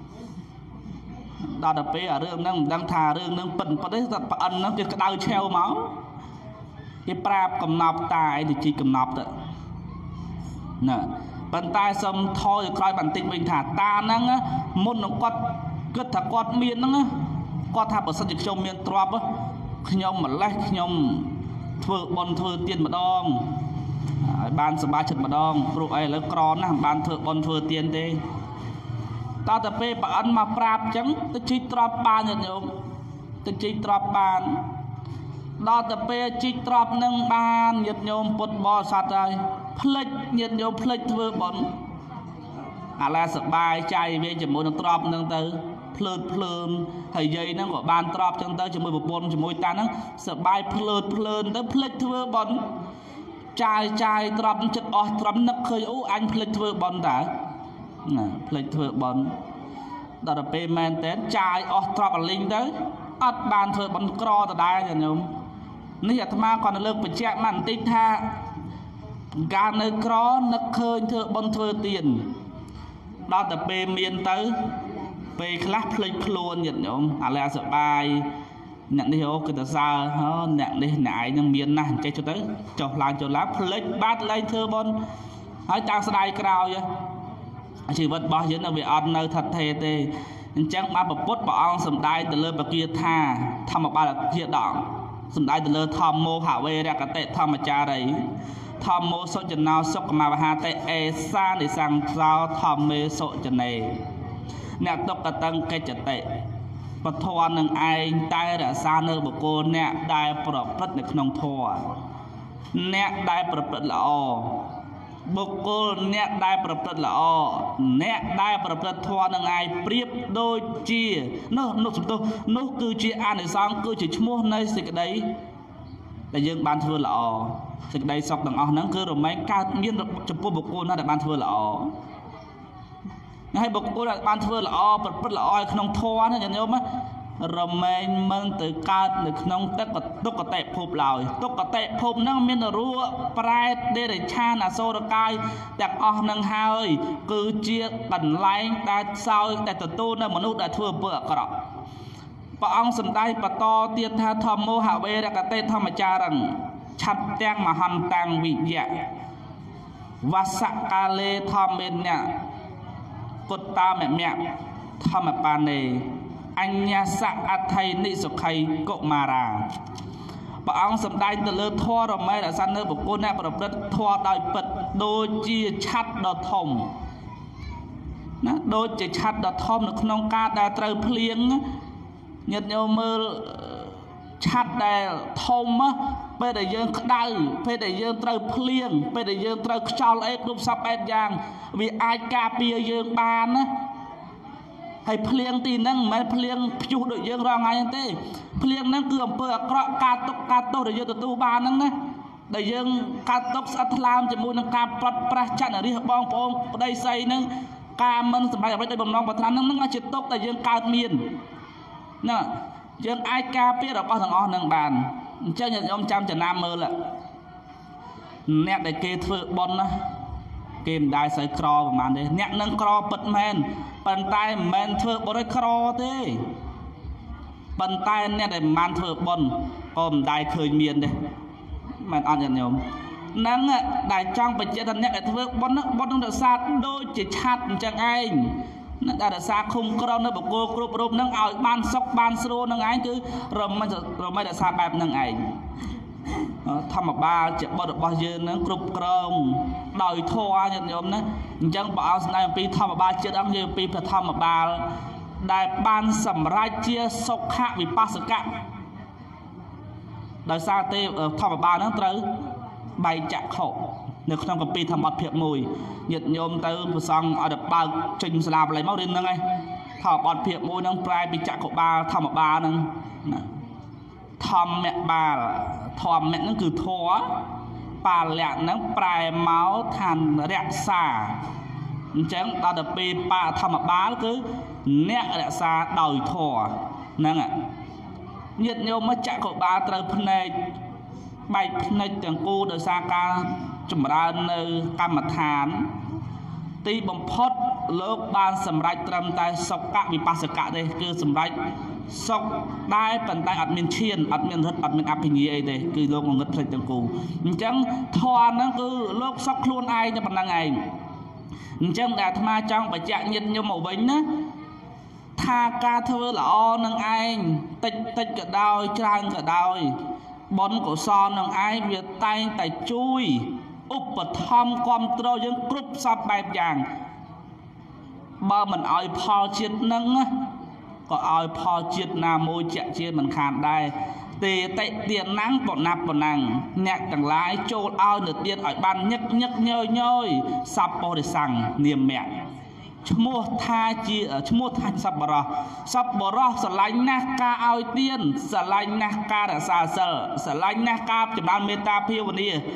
ដល់ទៅពេលអារឿងហ្នឹងមិនដឹងថារឿងហ្នឹងពិតទេតែប្អិនហ្នឹងគេក្តៅឆេវមកគេប្រាប់កំណប់តាឯងទៅជីកកំណប់ទៅណាប៉ុន្តែសុំថយក្រោយបន្តិចវិញថាតាហ្នឹងមុននឹងគាត់គិតថាគាត់មានហ្នឹងគាត់ថាបើសិនជាខ្ញុំមានទ្រព្យខ្ញុំម្លេះខ្ញុំធ្វើបុណ្យធ្វើទានម្ដងឲ្យបានសប្បាយចិត្តម្ដងព្រោះឥឡូវក្រណាស់មិនបានធ្វើបុណ្យធ្វើទានទេតើតែពេលប្រអិនមកប្រាប់អញ្ចឹងទៅជីកទ្រព្យបានញាតិញោមទៅជីកទ្រព្យបានដល់ទៅពេលជីកទ្រព្យនឹងបានញាតិញោមពុទ្ធបរិស័ទហើយផ្លិចញាតិញោមផ្លិចធ្វើបុណ្យអាឡាសបាយចៃវាជាមួយនឹងទ្រព្យនឹងទៅភ្លើតភ្លើនហើយយាយហ្នឹងក៏បានទ្រព្យចឹងទៅជាមួយប្រពន្ធជាមួយតាហ្នឹងសបាយភ្លើតភ្លើនទៅផ្លិចធ្វើបុណ្យចាយទ្របចិត្តអស់ទ្រំនឹកឃើញអូអញភ្លេចធ្វើបន់តើណាភ្លេចធ្វើបន់ដល់ទៅពេលមែនតើចាយអស់ទ្របអលីងទៅអត់បានធ្វើបន់ក្រដដែលញោមនេះអាត្មាគាត់នៅលើកបញ្ជាក់មកបន្តិចថាការនៅក្រនឹកឃើញធ្វើបន់ធ្វើទៀនដល់ទៅពេលមានទៅពេលខ្លះភ្លេចខ្លួនញាតិញោមអាឡែសបាយអ្នកនេះអូគឺតសើអ្នកនេះអ្នកឯងនឹងមានណាស់អញ្ចេះទៅចុះឡើងភ្លេចបាត់ឡើងធ្វើបន់ហើយតាមស្ដាយក្រោយជីវិតរបស់យើងវាអត់នៅថិតថេរទេអញ្ចឹងបានពុទ្ធព្រះអង្គសម្ដែងទៅលើបគាថាធម្មបាលធាដកសម្ដែងទៅលើធម្មោហវេរកតិធម្មចារីធម្មោសុចណោសុខមវហាតិអេសានិសង្សោធម្មេសុចនេអ្នកទុក្កតឹងកិច្ចតិពធនឹងឯងតែរក្សានៅបុគ្គលអ្នកដែលប្រព្រឹត្តនៅក្នុងធម៌អ្នកដែលប្រព្រឹត្តល្អបុគ្គលអ្នកដែលប្រព្រឹត្តល្អអ្នកដែលប្រព្រឹត្តធម៌នឹងឯងប្រៀបដូចជានោះគឺជាអានិសង្សគឺជាឈ្មោះនៃសេចក្តីដែលយើងបានធ្វើល្អសេចក្តីសុខទាំងអស់ហ្នឹងគឺរមែងកើតមានចំពោះបុគ្គលណាដែលបានធ្វើល្អហើយបុគ្គលដែលបានធ្វើល្អប្រព្រឹត្តល្អនៅក្នុងធម៌ហ្នឹងញោមរមែងមិនទៅកើតនៅក្នុងទុក្ខតិភពឡើយទុក្ខតិភពហ្នឹងមានរੂប្រែតដេរឆានអសូរកាយទាំងអស់ហ្នឹងហើយគឺជាកន្លែងដែលសោយតែទទួលនៅមនុស្សដែលធ្វើអំពើអាក្រក់ព្រះអង្គសម្ដែងបន្តទៀតថាធម្មោហវេរកតិធម្មចារឹងឆាត់ទាំងមហន្តាំងវិយៈវសកាលេធម្មេញ្ញគុតតាមមៈធម្មបានេអញ្ញាសៈអថៃនិសុខៃកុមារាព្រះអង្គសម្ដែងទៅលើធម៌រមែងរសាននៅបុគ្គលអ្នកប្រព្រឹត្តធម៌ដោយពិតដូចជាឆ័ត្រដ៏ធំណាដូចជាឆ័ត្រដ៏ធំនៅក្នុងការដែលត្រូវភ្លៀងញាតិញោមមើលឆ័ត្រដែលធំពេលដែលយើងក្តៅពេលដែលយើងត្រូវភ្លៀងពេលដែលយើងត្រូវខ្យល់អីគ្រប់សពបែបយ៉ាងវាអាចការពារយើងបានណាហើយភ្លៀងទីហ្នឹងមិនមែនភ្លៀងព្យុះដូចយើងរងថ្ងៃទេភ្លៀងហ្នឹងគឺអំពើអាក្រក់ការទុកការទោសដែលយើងទទួលបានហ្នឹងណាដែលយើងកើតទុកស្អិតថ្លើមជាមួយនឹងការប្រត់ប្រាស់ចន្ទរិះបងប្អូនប្តីស្រីហ្នឹងការមិនសម្រេចអ្វីដោយបំណងប្រាថ្នាហ្នឹងអាចជាទុកដែលយើងកើតមានណាយើងអាចការពាររបស់ទាំងអស់ហ្នឹងបានអញ្ចឹងខ្ញុំចាំចំណាំមើលអ្នកដែលគេធ្វើបុណ្យណាគេមិនដែលស្អីក្រប្រហែលទេអ្នកនឹងក្រពិតមែនប៉ុន្តែមិនមែនធ្វើបុណ្យឲ្យក្រទេប៉ុន្តែអ្នកដែលមិនបានធ្វើបុណ្យក៏មិនដែលឃើញមានទេមិនអត់ញាតិញោមហ្នឹងដែលចង់បញ្ជាក់ថាអ្នកដែលធ្វើបុណ្យនឹងរសាដូចជាឆាត់អញ្ចឹងឯងដែលរសាឃុំក្រនៅបុគ្គលគ្រប់រូបនឹងឲ្យបានសុខបានស្រួលនឹងឯងគឺរមែងរសាបែបនឹងឯងធម្មបាលជាបុត្ររបស់យើងនឹងគ្រប់គ្រងដោយធម៌ញាតិញោមណាអញ្ចឹងព្រះអង្គស្ដែងអំពីធម្មបាលជាតិអង្គនិយាយអំពីព្រះធម្មបាលដែលបានសម្រេចជាសុខវិបស្សកៈដោយសារទេធម្មបាលហ្នឹងត្រូវបែកចក្ខុនៅក្នុងកម្ពីធម្មបទភាព1ញាតិញោមទៅប្រសង់ឲ្យបើកចេញសាលាបល័យមករៀនហ្នឹងឯងធម្មបទភាព1ហ្នឹងប្រែពីចក្ខុបាលធម្មបាលហ្នឹងណាធម្មបាលធម្មហ្នឹងគឺធម៌បាលៈហ្នឹងប្រែមកថារក្សាអញ្ចឹងដល់ទៅពេលធម្មបាលគឺអ្នករក្សាដោយធម៌ហ្នឹងញាតិញោមមកចក្ខុបាលត្រូវភ្នែកបែកភ្នែកទាំងគូដោយសារការចម្រើននៅកម្មដ្ឋានទីបំផុតលោកបានសម្រេចត្រឹមតែសុខវិបស្សកៈទេគឺសម្រេចសុខដែរប៉ុន្តែអត់មានឈានអត់មានរត់អត់មានអភិញ្ញាអីទេគឺលោកងងឹតភ្លេចទាំងគូអញ្ចឹងធម៌ហ្នឹងគឺលោកសុខខ្លួនឯងតែប៉ុណ្្នឹងឯងអញ្ចឹងដែលអាត្មាចង់បញ្ជាក់ញាតិញោមមកវិញណាថាការធ្វើល្អនឹងឯងតិចក៏ដោយច្រើនក៏ដោយបុណ្យកុសលនឹងឯងវាតែងតែជួយឧបត្ថម្ភគ្រប់គ្រងយើងគ្រប់សពបែបយ៉ាងបើមិនឲ្យផលជាតិនឹងក៏ឲ្យផលជាតិណាមួយជាក់ជាមិនខានដែរទេតិទាណាំងបណាប់បណាំងអ្នកទាំងឡាយចូលឲ្យនៅទៀតឲ្យបានញឹកញយសัพពរិសង្ឃនាមៈឈ្មោះថាសប្បុរសស្រឡាញ់ណាស់ការឲ្យទានស្រឡាញ់ណាស់ការរក្សាសិលស្រឡាញ់ណាស់ការចម្រើនមេត្តាភាវនា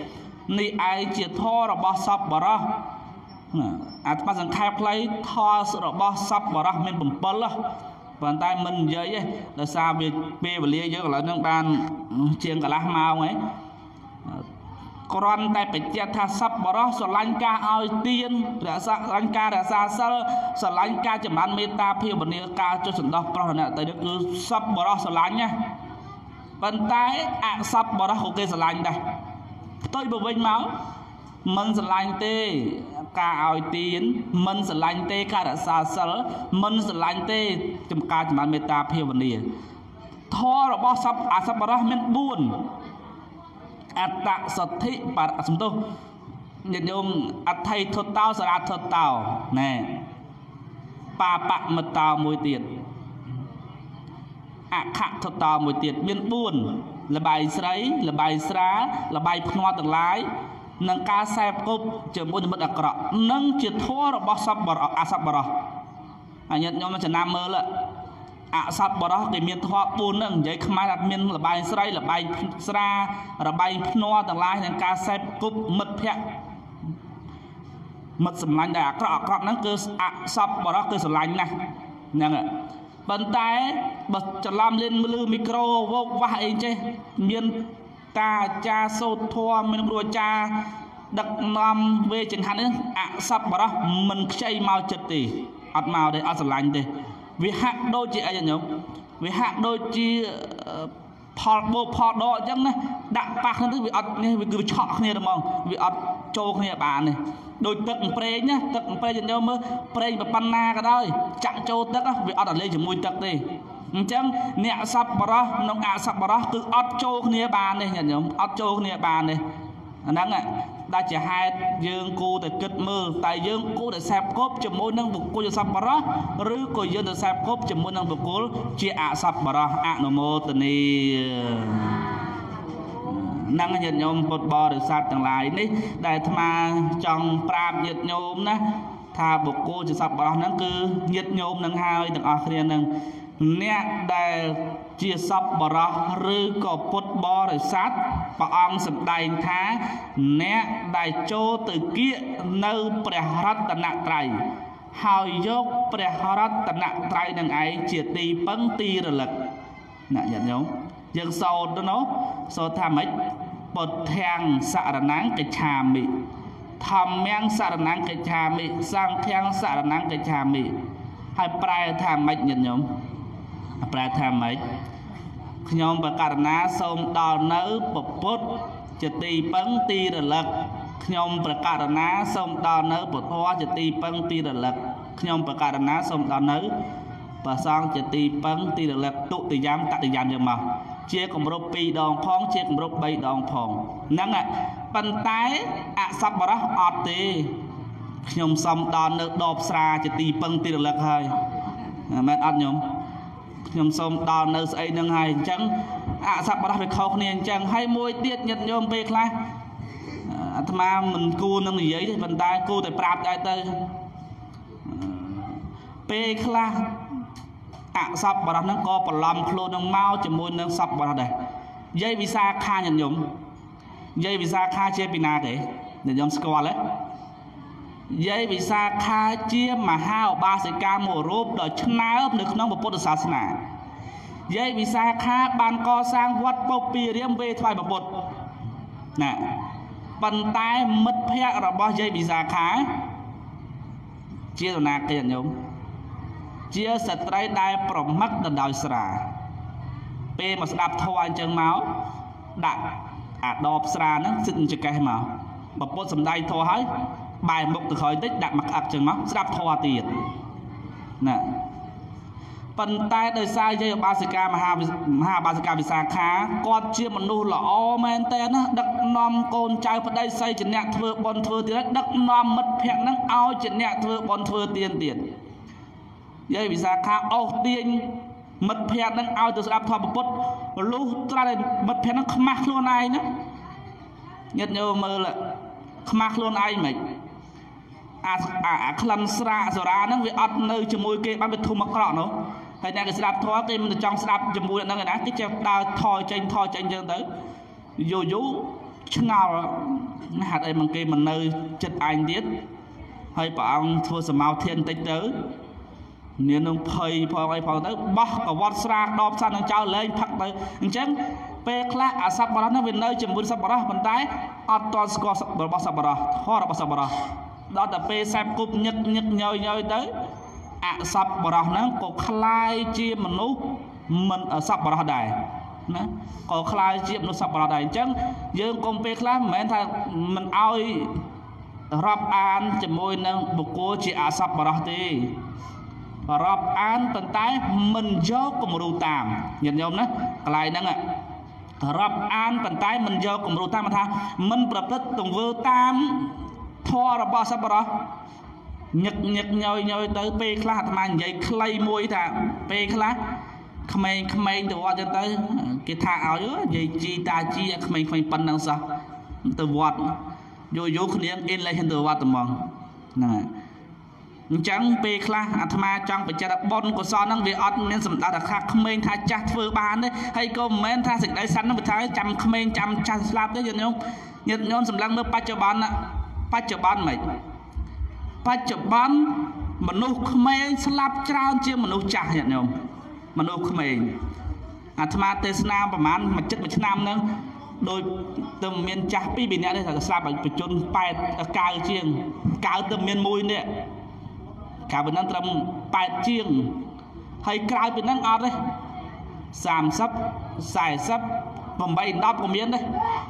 នេះឯងជាធម៌របស់សពបរោះអាត្មាសង្ខេបខ្លីធម៌របស់សពបរោះមាន7ប៉ុន្តែមិននិយាយទេដោយសារវាពេលវេលាយើងឥឡូវហ្នឹងបានជាងកន្លះម៉ោងហើយគ្រាន់តែបញ្ជាក់ថាសពបរោះស្រឡាញ់ការឲ្យទានរក្សាស្រឡាញ់ការរក្សាសិលស្រឡាញ់ការចម្រើនមេត្តាភាវនាការចុះសន្តោសប្រុសអ្នកទៅនេះគឺសពបរោះស្រឡាញ់ណាប៉ុន្តែអសពបរោះក៏គេស្រឡាញ់ដែរផ្ទុយទៅវិញមកមិនស្រឡាញ់ទេការឲ្យទានមិនស្រឡាញ់ទេការរក្សាសិលមិនស្រឡាញ់ទេការចម្រើនមេត្តាភាវនាធម៌របស់អសពបរោះមាន4អត្តសទ្ធិបរសំទោសញាតិញោមអដ្ឋិធុតោសរាធុតោណែបាបមិតោមួយទៀតអខធុតោមួយទៀតមាន4លបាយស្រីលបាយស្រាលបាយភ្នាល់ទាំងឡាយនិងការសែបគប់ជាមួយនិមិត្តអាក្រក់នឹងជាធម៌របស់សពបរោះអសពបរោះញាតិញោមចំណាំមើលអសពបរោះគេមានធម៌4ហ្នឹងនិយាយខ្មែរអត់មានលបាយស្រីលបាយស្រាលបាយភ្នាល់ទាំងឡាយនិងការសែបគប់មិត្តភ័ក្តិមិត្តសម្លាញ់ដែលអាក្រក់ហ្នឹងគឺអសពបរោះគឺសម្លាញ់ណាស់ហ្នឹងប៉ុន្តែបើច្រឡំលេងលឺមីក្រូវោកវាស់អីចេះមានតាអាចារ្យសូត្រធម៌មានគ្រូអាចារ្យដឹកនាំវេចង្ហាន់នេះអសពបរោះមិនខ្ចីមកចិត្តទេអត់មកទេអត់ស្រឡាញ់ទេវាហាក់ដូចជាអីញោមវាហាក់ដូចជាផលបោកផលដកអញ្ចឹងណាដាក់ប៉ះគ្នាទៅវាអត់នេះវាគឺឆក់គ្នាទៅហ្មងវាអត់ចូលគ្នាបានទេដូចទឹកប្រេងណាទឹកប្រេងញោមមើលប្រេងប៉ុណ្ណាក៏ដោយចាក់ចូលទឹកវាអត់លេងជាមួយទឹកទេអញ្ចឹងអ្នកសពបរោះនិងអសពបរោះគឺអត់ចូលគ្នាបានទេញាតិញោមអត់ចូលគ្នាបានទេអាហ្នឹងដែលជាហេតុយើងគួរតែគិតមើលតែយើងគួរតែសែបគប់ជាមួយនឹងបុគ្គលសពបរោះឬក៏យើងទៅសែបគប់ជាមួយនឹងបុគ្គលជាអសពបរោះអនុមោទនីនឹងញាតិញោមពុទ្ធបរិស័ទទាំងឡាយនេះដែលអាត្មាចង់ប្រាប់ញាតិញោមណាថាបុគ្គលជាសពបរោះហ្នឹងគឺញាតិញោមនឹងហើយទាំងអស់គ្នានឹងអ្នកដែលជាសពបរោះឬក៏ពុទ្ធបរិស័ទព្រះអង្គសម្ដែងថាអ្នកដែលចូលទៅគៀកនៅព្រះរតនត្រ័យហើយយកព្រះរតនត្រ័យនឹងឯងជាទីពឹងទីរលឹកណាញាតិញោមយើងសូត្រទៅនោះសូត្រថាម៉េចពុទ្ធាំងសរណង្កច្ឆាមិធម្មំសរណង្កច្ឆាមិសង្ឃំសរណង្កច្ឆាមិហើយប្រែថាម៉េចញាតិញោមប្រែថាម៉េចខ្ញុំបករណាសូមដល់នៅពុទ្ធជាទីពឹងទីរលឹកខ្ញុំប្រករណាសូមដល់នៅពុទ្ធជាទីពឹងទីរលឹកខ្ញុំប្រករណាសូមដល់នៅព្រះសង្ឃជាទីពឹងទីរលឹកទុតិយំតតិយំយកមកជាគម្រប់2ដងផងជាគម្រប់3ដងផងហ្នឹងប៉ុន្តែអសពបរោះអត់ទេខ្ញុំសូមដល់នៅដបស្រាជាទីពឹងទីរលឹកហើយមែនអត់ញោមខ្ញុំសូមដល់នៅស្អីនឹងហើយអញ្ចឹងអសពបរោះវាខុសគ្នាអញ្ចឹងហើយមួយទៀតញាតិញោមពេលខ្លះអាត្មាមិនគួរនឹងនិយាយទេប៉ុន្តែគួរតែប្រាប់ដែរទៅពេលខ្លះអសពបរោះហ្នឹងក៏បន្លំខ្លួននឹងមកជាមួយនឹងសពបរោះដែរយាយវិសាខាញាតិញោមយាយវិសាខាជាពីណាទេញាតិញោមស្គាល់ទេយាយវិសាខាជាមហាឧបាសិកាមួយរូបដ៏ឆ្នើមនៅក្នុងពុទ្ធសាសនាយាយវិសាខាបានកសាងវត្តពុព្វារាមវេថ្វាយពុទ្ធណាប៉ុន្តែមិត្តភ័ក្តិរបស់យាយវិសាខាជានរណាគេញោមជាស្ត្រីដែលប្រមឹកទៅដោយស្រាពេលមកស្ដាប់ធម៌អញ្ចឹងមកដាក់អាដបស្រាហ្នឹងសិតចកេះមកពុទ្ធសំដែងធម៌ហើយបែរមុខទៅក្រោយតិចដាក់មកក្អឹកចឹងមកស្ដាប់ធម៌ទៀតណាប៉ុន្តែដោយសារយាយឧបាសិកាមហាឧបាសិកាវិសាខាគាត់ជាមនុស្សល្អមែនតើណាដឹកនាំកូនចៅប្តីស្រីជាអ្នកធ្វើបុណ្យធ្វើទានដឹកនាំមិត្តភក្តិហ្នឹងឲ្យជាអ្នកធ្វើបុណ្យធ្វើទានទៀតយាយវិសាខាអោសទាញមិត្តភក្តិហ្នឹងឲ្យទៅស្ដាប់ធម៌ពុទ្ធលុះត្រាតែមិត្តភក្តិហ្នឹងខ្មាស់ខ្លួនឯងណាញាតិញោមមើលខ្មាស់ខ្លួនឯងមិនអាក្លិនស្រាសូរ៉ាហ្នឹងវាអត់នៅជាមួយគេបានវាធុំអាក្រក់នោះហើយអ្នកគេស្ដាប់ធម៌គេមិនចង់ស្ដាប់ជាមួយនឹងឯណាគេចេះដើរថយចេញចឹងទៅយូឆ្ងល់ហេតុអីមកគេមិននៅចិត្តឯងទៀតហើយព្រះអង្គធ្វើសម្ោធានតិចទៅមាននឹងភ័យផងអីផងទៅបោះកវត្តស្រាដបសាននឹងចោលលែងផឹកទៅអញ្ចឹងពេលខ្លះអាសប្បុរសនោះវានៅជាមួយសប្បុរសប៉ុន្តែអត់តន់ស្គាល់របស់សប្បុរសធម៌របស់សប្បុរសដល់តែពេលសែបគប់ញឹកញយទៅអសប្បុរសហ្នឹងក៏คล้ายជាមនុស្សមិនសប្បុរសដែរណាក៏คล้ายជាមនុស្សសប្បុរសដែរអញ្ចឹងយើងកុំពេលខ្លះមិនមែនថាមិនអោយរាប់អានជាមួយនឹងបុគ្គលជាអសប្បុរសទេរាប់អានប៉ុន្តែមិនយកគំរូតាមញាតិញោមណាកន្លែងហ្នឹងរាប់អានប៉ុន្តែមិនយកគំរូតាមថាមិនប្រព្រឹត្តទង្វើតាមធម៌របស់សប្បុរសញឹកញយទៅពេលខ្លះអាត្មានិយាយខ្លីមួយថាពេលខ្លះក្មេងទៅវត្តចឹងទៅគេថាឲ្យនិយាយជីតាជីក្មេងប៉ុណ្ណឹងសោះទៅវត្តយូគ្នាអ៊ីនលេងទៅវត្តហ្មងហ្នឹងហើយអញ្ចឹងពេលខ្លះអាត្មាចង់បញ្ជាក់បុណ្យកុសលហ្នឹងវាអត់មានសម្ដៅថាខាក្មេងថាចាស់ធ្វើបានទេហើយក៏មិនមែនថាសេចក្តីស័ក្តិហ្នឹងវាថាចាំក្មេងចាំចាស់ស្លាប់ទេញាតិញោមសម្លឹងមើលបច្ចុប្បន្នមិនបច្ចុប្បន្នមនុស្សក្មេងស្លាប់ច្រើនជាងមនុស្សចាស់ញាតិញោមមនុស្សក្មេងអាត្មាទេសនាប្រហែលមួយឆ្នាំហ្នឹងដោយទៅមានចាស់2 3នាក់ទេថាស្លាប់ឲ្យបញ្ជន8 9ជាង9ទៅមាន1នាក់កាលពីហ្នឹងត្រឹម8ជាងហើយក្រោយពីហ្នឹងអត់ទេ30 40 8 10ក៏មានដែរ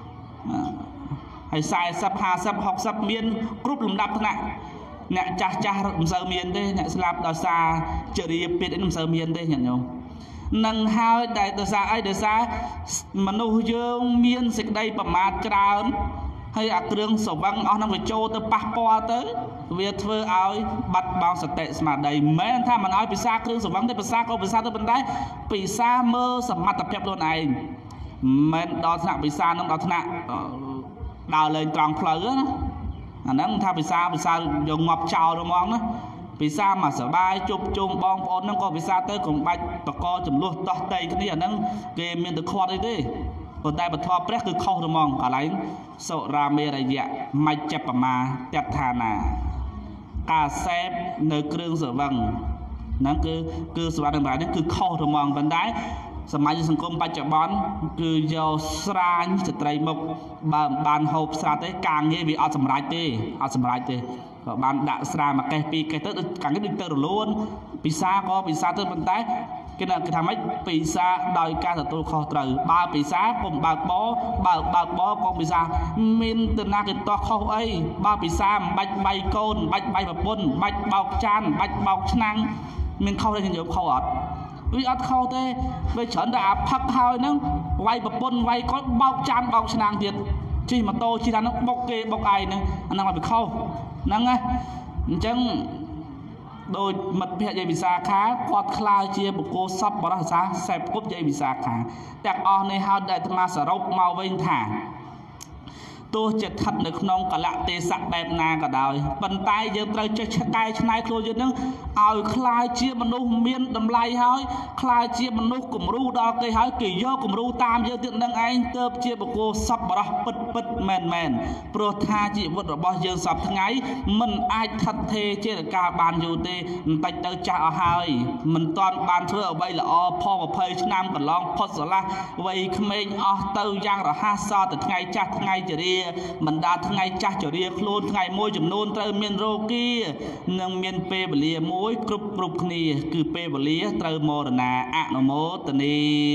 ហើយ40 50 60មានគ្រប់លំដាប់ថ្នាក់អ្នកចាស់មិនសូវមានទេអ្នកស្លាប់ដោយសារចរិយាពេទ្យមិនសូវមានទេញាតិញោមនឹងហើយតែដោយសារអីដោយសារមនុស្សយើងមានសេចក្តីប្រមាទច្រើនហើយអាគ្រឿងស្រវឹងអស់ហ្នឹងវាចូលទៅប៉ះពាល់ទៅវាធ្វើឲ្យបាត់បង់សតិស្មារតីមិនមែនថាមិនឲ្យពិសាគ្រឿងស្រវឹងទេពិសាក៏ពិសាទៅប៉ុន្តែពិសាមើលសមត្ថភាពខ្លួនឯងមិនដល់ថ្នាក់ពិសានឹងដល់ថ្នាក់ដើរលេងត្រង់ផ្លូវណាអាហ្នឹងថាពិសាយកងាប់ចោលហ្មងណាពិសាមកសបាយជប់ជុំបងប្អូនហ្នឹងក៏ពិសាទៅកុំបាច់បកចំនួនដោះតៃគ្នាអាហ្នឹងគេមានទៅខាត់អីទេប៉ុន្តែបធម៌ព្រះគឺខុសហ្មងកន្លែងសុរាមេរយៈមជ្ជបមាតដ្ឋានាការសេពនៅគ្រឿងស្រវឹងហ្នឹងគឺសវត្ថិសម្រាប់នេះគឺខុសហ្មងប៉ុន្តែសម័យសង្គមបច្ចុប្បន្នគឺយកស្រាញស្ត្រីមុខបើមិនបានហូបស្រាទេការងារវាអត់សម្រេចទេក៏បានដាក់ស្រាមួយកេះពីរកេះទៅកាលនេះដូចទៅរលូនពិសាក៏ពិសាទៅប៉ុន្តែគេថាម៉េចពិសាដោយការទទួលខុសត្រូវបើពិសាកុំបើកបកុំពិសាមានទៅណាគេតោះខុសអីបើពិសាមិនបាច់បៃកូនមិនបាច់បៃប្រពន្ធមិនបាច់បោកចានមិនបាច់បោកឆ្នាំងមានខុសទេយើងខុសអត់វាអត់ខុសទេវាច្រើនតែអាផឹកហើយហ្នឹងវាយប្រពន្ធវាយកូនបោកចានបោកឆ្នាំងទៀតជិះម៉ូតូជិះថាហ្នឹងបុកគេបុកឯងហ្នឹងអាហ្នឹងវាខុសហ្នឹងណាអញ្ចឹងដោយមិត្តភក្តិយាយវិសាខាគាត់ខ្លាចជាបុគ្គលសប្បុរសសេពគប់យាយវិសាខាទាំងអស់នេះហើយដែលអាត្មាសរុបមកវិញថាទោះជាស្ថិតនៅក្នុងកលៈទេសៈបែបណាក៏ដោយប៉ុន្តែយើងត្រូវចេះកែច្នៃខ្លួនយើងនឹងឲ្យខ្លាចជាមនុស្សមានតម្លៃហើយខ្លាចជាមនុស្សគំរូដល់គេហើយគេយកគំរូតាមយើងទៀតនឹងឯងទៅជាបុគ្គលសប្បុរសពិតមែនព្រោះថាជីវិតរបស់យើងសពថ្ងៃមិនអាចថិតថេរជាកាលបានយូរទេបន្តិចទៅចាស់អស់ហើយមិនទាន់បានធ្វើអ្វីល្អផង20ឆ្នាំកន្លងផុតស្រឡះវ័យក្មេងអស់ទៅយ៉ាងរហ័សសតែថ្ងៃចាស់ថ្ងៃជរាបណ្ដាថ្ងៃចាស់ជរាខ្លួនថ្ងៃមួយចំនួនត្រូវមានរោគានិងមានពេលវេលាមួយគ្រប់គ្នាគឺពេលវេលាត្រូវមរណាអនុមោទនី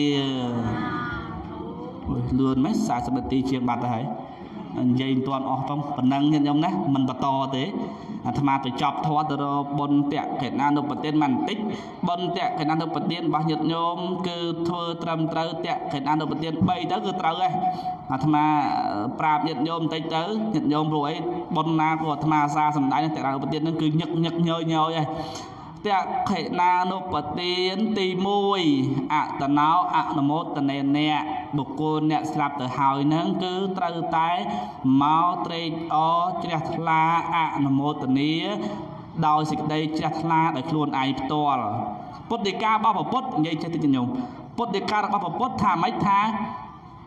លឿនម៉េច40នាទីជាងបាត់ទៅហើយនិយាយមិនទាន់អស់ផងប៉ុណ្ណឹងញាតិញោមណាមិនបន្តទេអាត្មាទៅចប់ធម៌ទៅរកបុណ្យតក្កិណានុបទានមិនបន្តិចបុណ្យតក្កិណានុបទានរបស់ញាតិញោមគឺធ្វើត្រឹមត្រូវតក្កិណានុបទាន3ទៅគឺត្រូវហើយអាត្មាប្រាប់ញាតិញោមបន្តិចទៅញាតិញោមព្រោះអីបុណ្យណាក៏អាត្មាអាសាសម្ដែងតក្កិណានុបទាននឹងគឺញឹកញយហើយតក្កិណានុបទានទី1អតណោអនុមោទនេអ្នកបុគ្គលអ្នកស្លាប់ទៅហើយនឹងគឺត្រូវតែមកត្រេកអរជ្រះថ្លាអនុមោទនាដោយសេចក្តីជ្រះថ្លាដោយខ្លួនឯងផ្ទាល់ពុទ្ធដីការបស់ព្រះពុទ្ធនិយាយចេះតិចញោមពុទ្ធដីការបស់ព្រះពុទ្ធថាម៉េចថា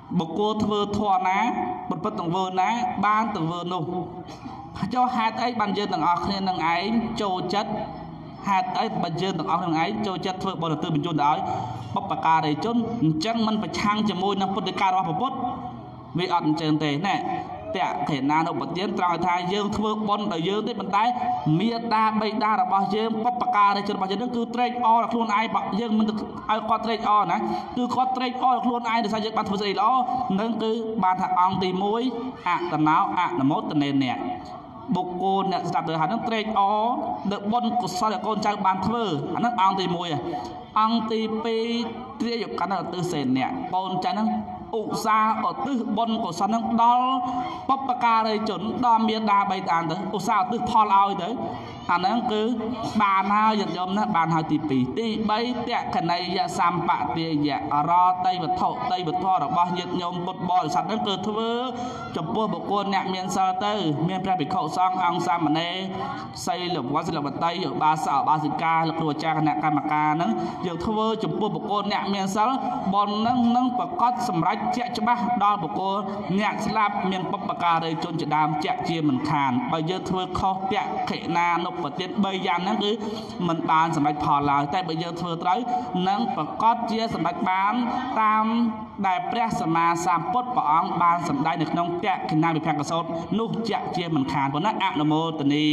บุกโกทเวอร์ทอนะบนปฐมเวอร์นะบ้านตัวเวอร์นุ่มเจ้าหาไอ้บันเจิดต่างออกเนี่ยต่างไอ้โจจัดหาไอ้บันเจิดต่างออกต่างไอ้โจจัดเทอร์บอลตื่นเป็นจุดได้ปปากาได้จนจังมันไปช่างจมูกนักพุทธการว่าพระพุทธวิอันเจนเตะแน่แต่เห็นนานอุปเทศตรังไทยยืมเทอร์บอลแต่ยืมได้บรรทัดมีตาใบตาระบายยืมปปากาได้จนบาดเจ็บนั่นคือเทรดออครูนไอ้บักยืมมันไอ้คอเทรดออนะคือคอเทรดออครูนไอ้เดี๋ยวใส่ยึดบัตรทุกสิ่งแล้วนั่นคือบาดหักอังตีมวยอะตะนาวอะนโมตะเนนเนี่ยบุกโกนเนี่ยสตับเดือดหันนั่งเทรดออเดือบนกุศลเดือโกนใจบานเทอร์อันนั้นอังตีมวยอังตีปีเรียกกันนั่นตือเซนเนี่ยโกนใจนั่งอุตสาห์ตื้อบนกุศลนั่งดอลปปากาเลยจนดอมเมียดาใบตานเถอะอุตสาห์ตื้อพอเอาเถอะอันนั้นคือบานหาหยดยมนะบานหาตีปีตีใบเตะขณะยะสามปะเตียะรอไตบัดเท่าไตบัดท่อดอกบอหยดยมบดบอลสัตว์นั้นเกิดทั่วจบปัวบุกโกนเนี่ยเมียนซาเตอร์เมียนพระบิดเข้าซองอังสามเณรใส่หลบวัดหลบไตหยดบาสาวบาสิกาหลบตัวจ้าคณะกรรมการนั้นหยดทั่วจบปัวบุกโกนเนี่ยเมียนซาบอลนั่งประกอบสำรัจเจ้าจะบ้าดอลบุกโกนเนี่ยสลับเมียนปปากาเลยจนจะดามเจ้าเจียมันขานไปหยดทั่วเขาเตะเขนานปฏิใบยานนั่นคือมันบานสมัยพอลาวแต่ใบยานเธอไตรนั่งประกอบเจียสมัยบานตามได้พระสมาสามปดปองบานสมัยหนึ่งน้องแจกขึ้นนางไปแพงกระสอบนุ่งเจ้าเจียมันขานบนนั้นอะนโมตนี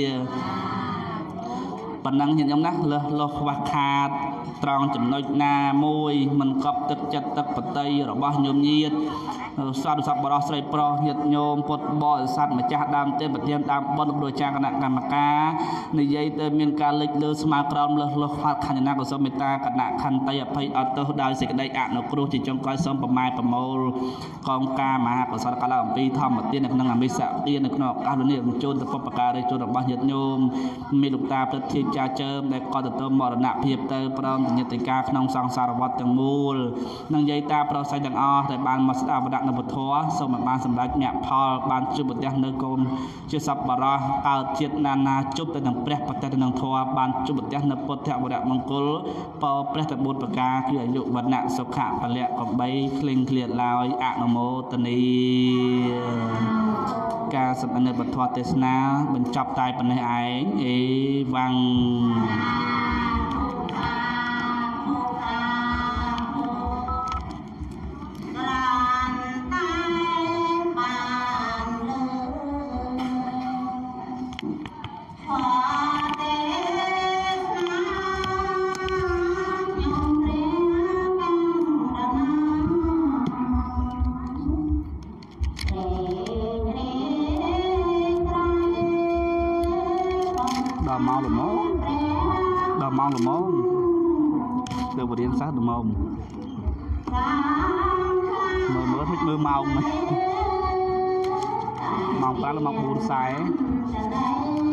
ปนังเห็นยังนะเลาวักขาดตรองจำนวนนามวยมันกอบตึกจัดตึกปฏิระบายโยมยีดสาธุสัพบรอสไตรปรหยดโยมปดบอสัตว์มาจากดามเต็มปฏิยมดามบนโดยจากคณะกรรมการในยัยเติมมีการเล็กเลือสมากรามเลาขัดขันนักสมิตาคณะขันไตอภัยอัตโตดาวสิกได้อ่านครูจิจงก้อยสมประมาณประโมลกองกามหากษัตริย์กาลาปีธรรมเตียนในมิสะเตียนในนอกการเรียนโจรตะปปการในโจรบหยดโยมมีลูกตาประทิจาเจิมในกอตเติมมรณะเพียบเติมพร้อมยติกาขนมสังสารวัตรจังมูลนังยัยตาประสัยดังอ้อแต่บานมาสดาบดักนบุตรสมบานสำหรับเนี่ยพอบานจุบดยันเนกมจุสับบาระเก่าเจ็ดนานาจุบแต่หนังเปรย์ปฏิแต่หนังทัวบานจุบดยันเนปเทวดามงคลปอเปรย์ตบุตรประกาคืออายุวันณะสุขะปะเละกับใบคลิงเคลียดลอยอะนโมตนีการสัมพันธ์บัตรทอเตสนาบรรจับตายปัญหาเอวังดอมองหรือมองเดี๋ยวบริเวณซักดอมองมือthíchมือเมาไหมมองปลาแล้วมองบูนสาย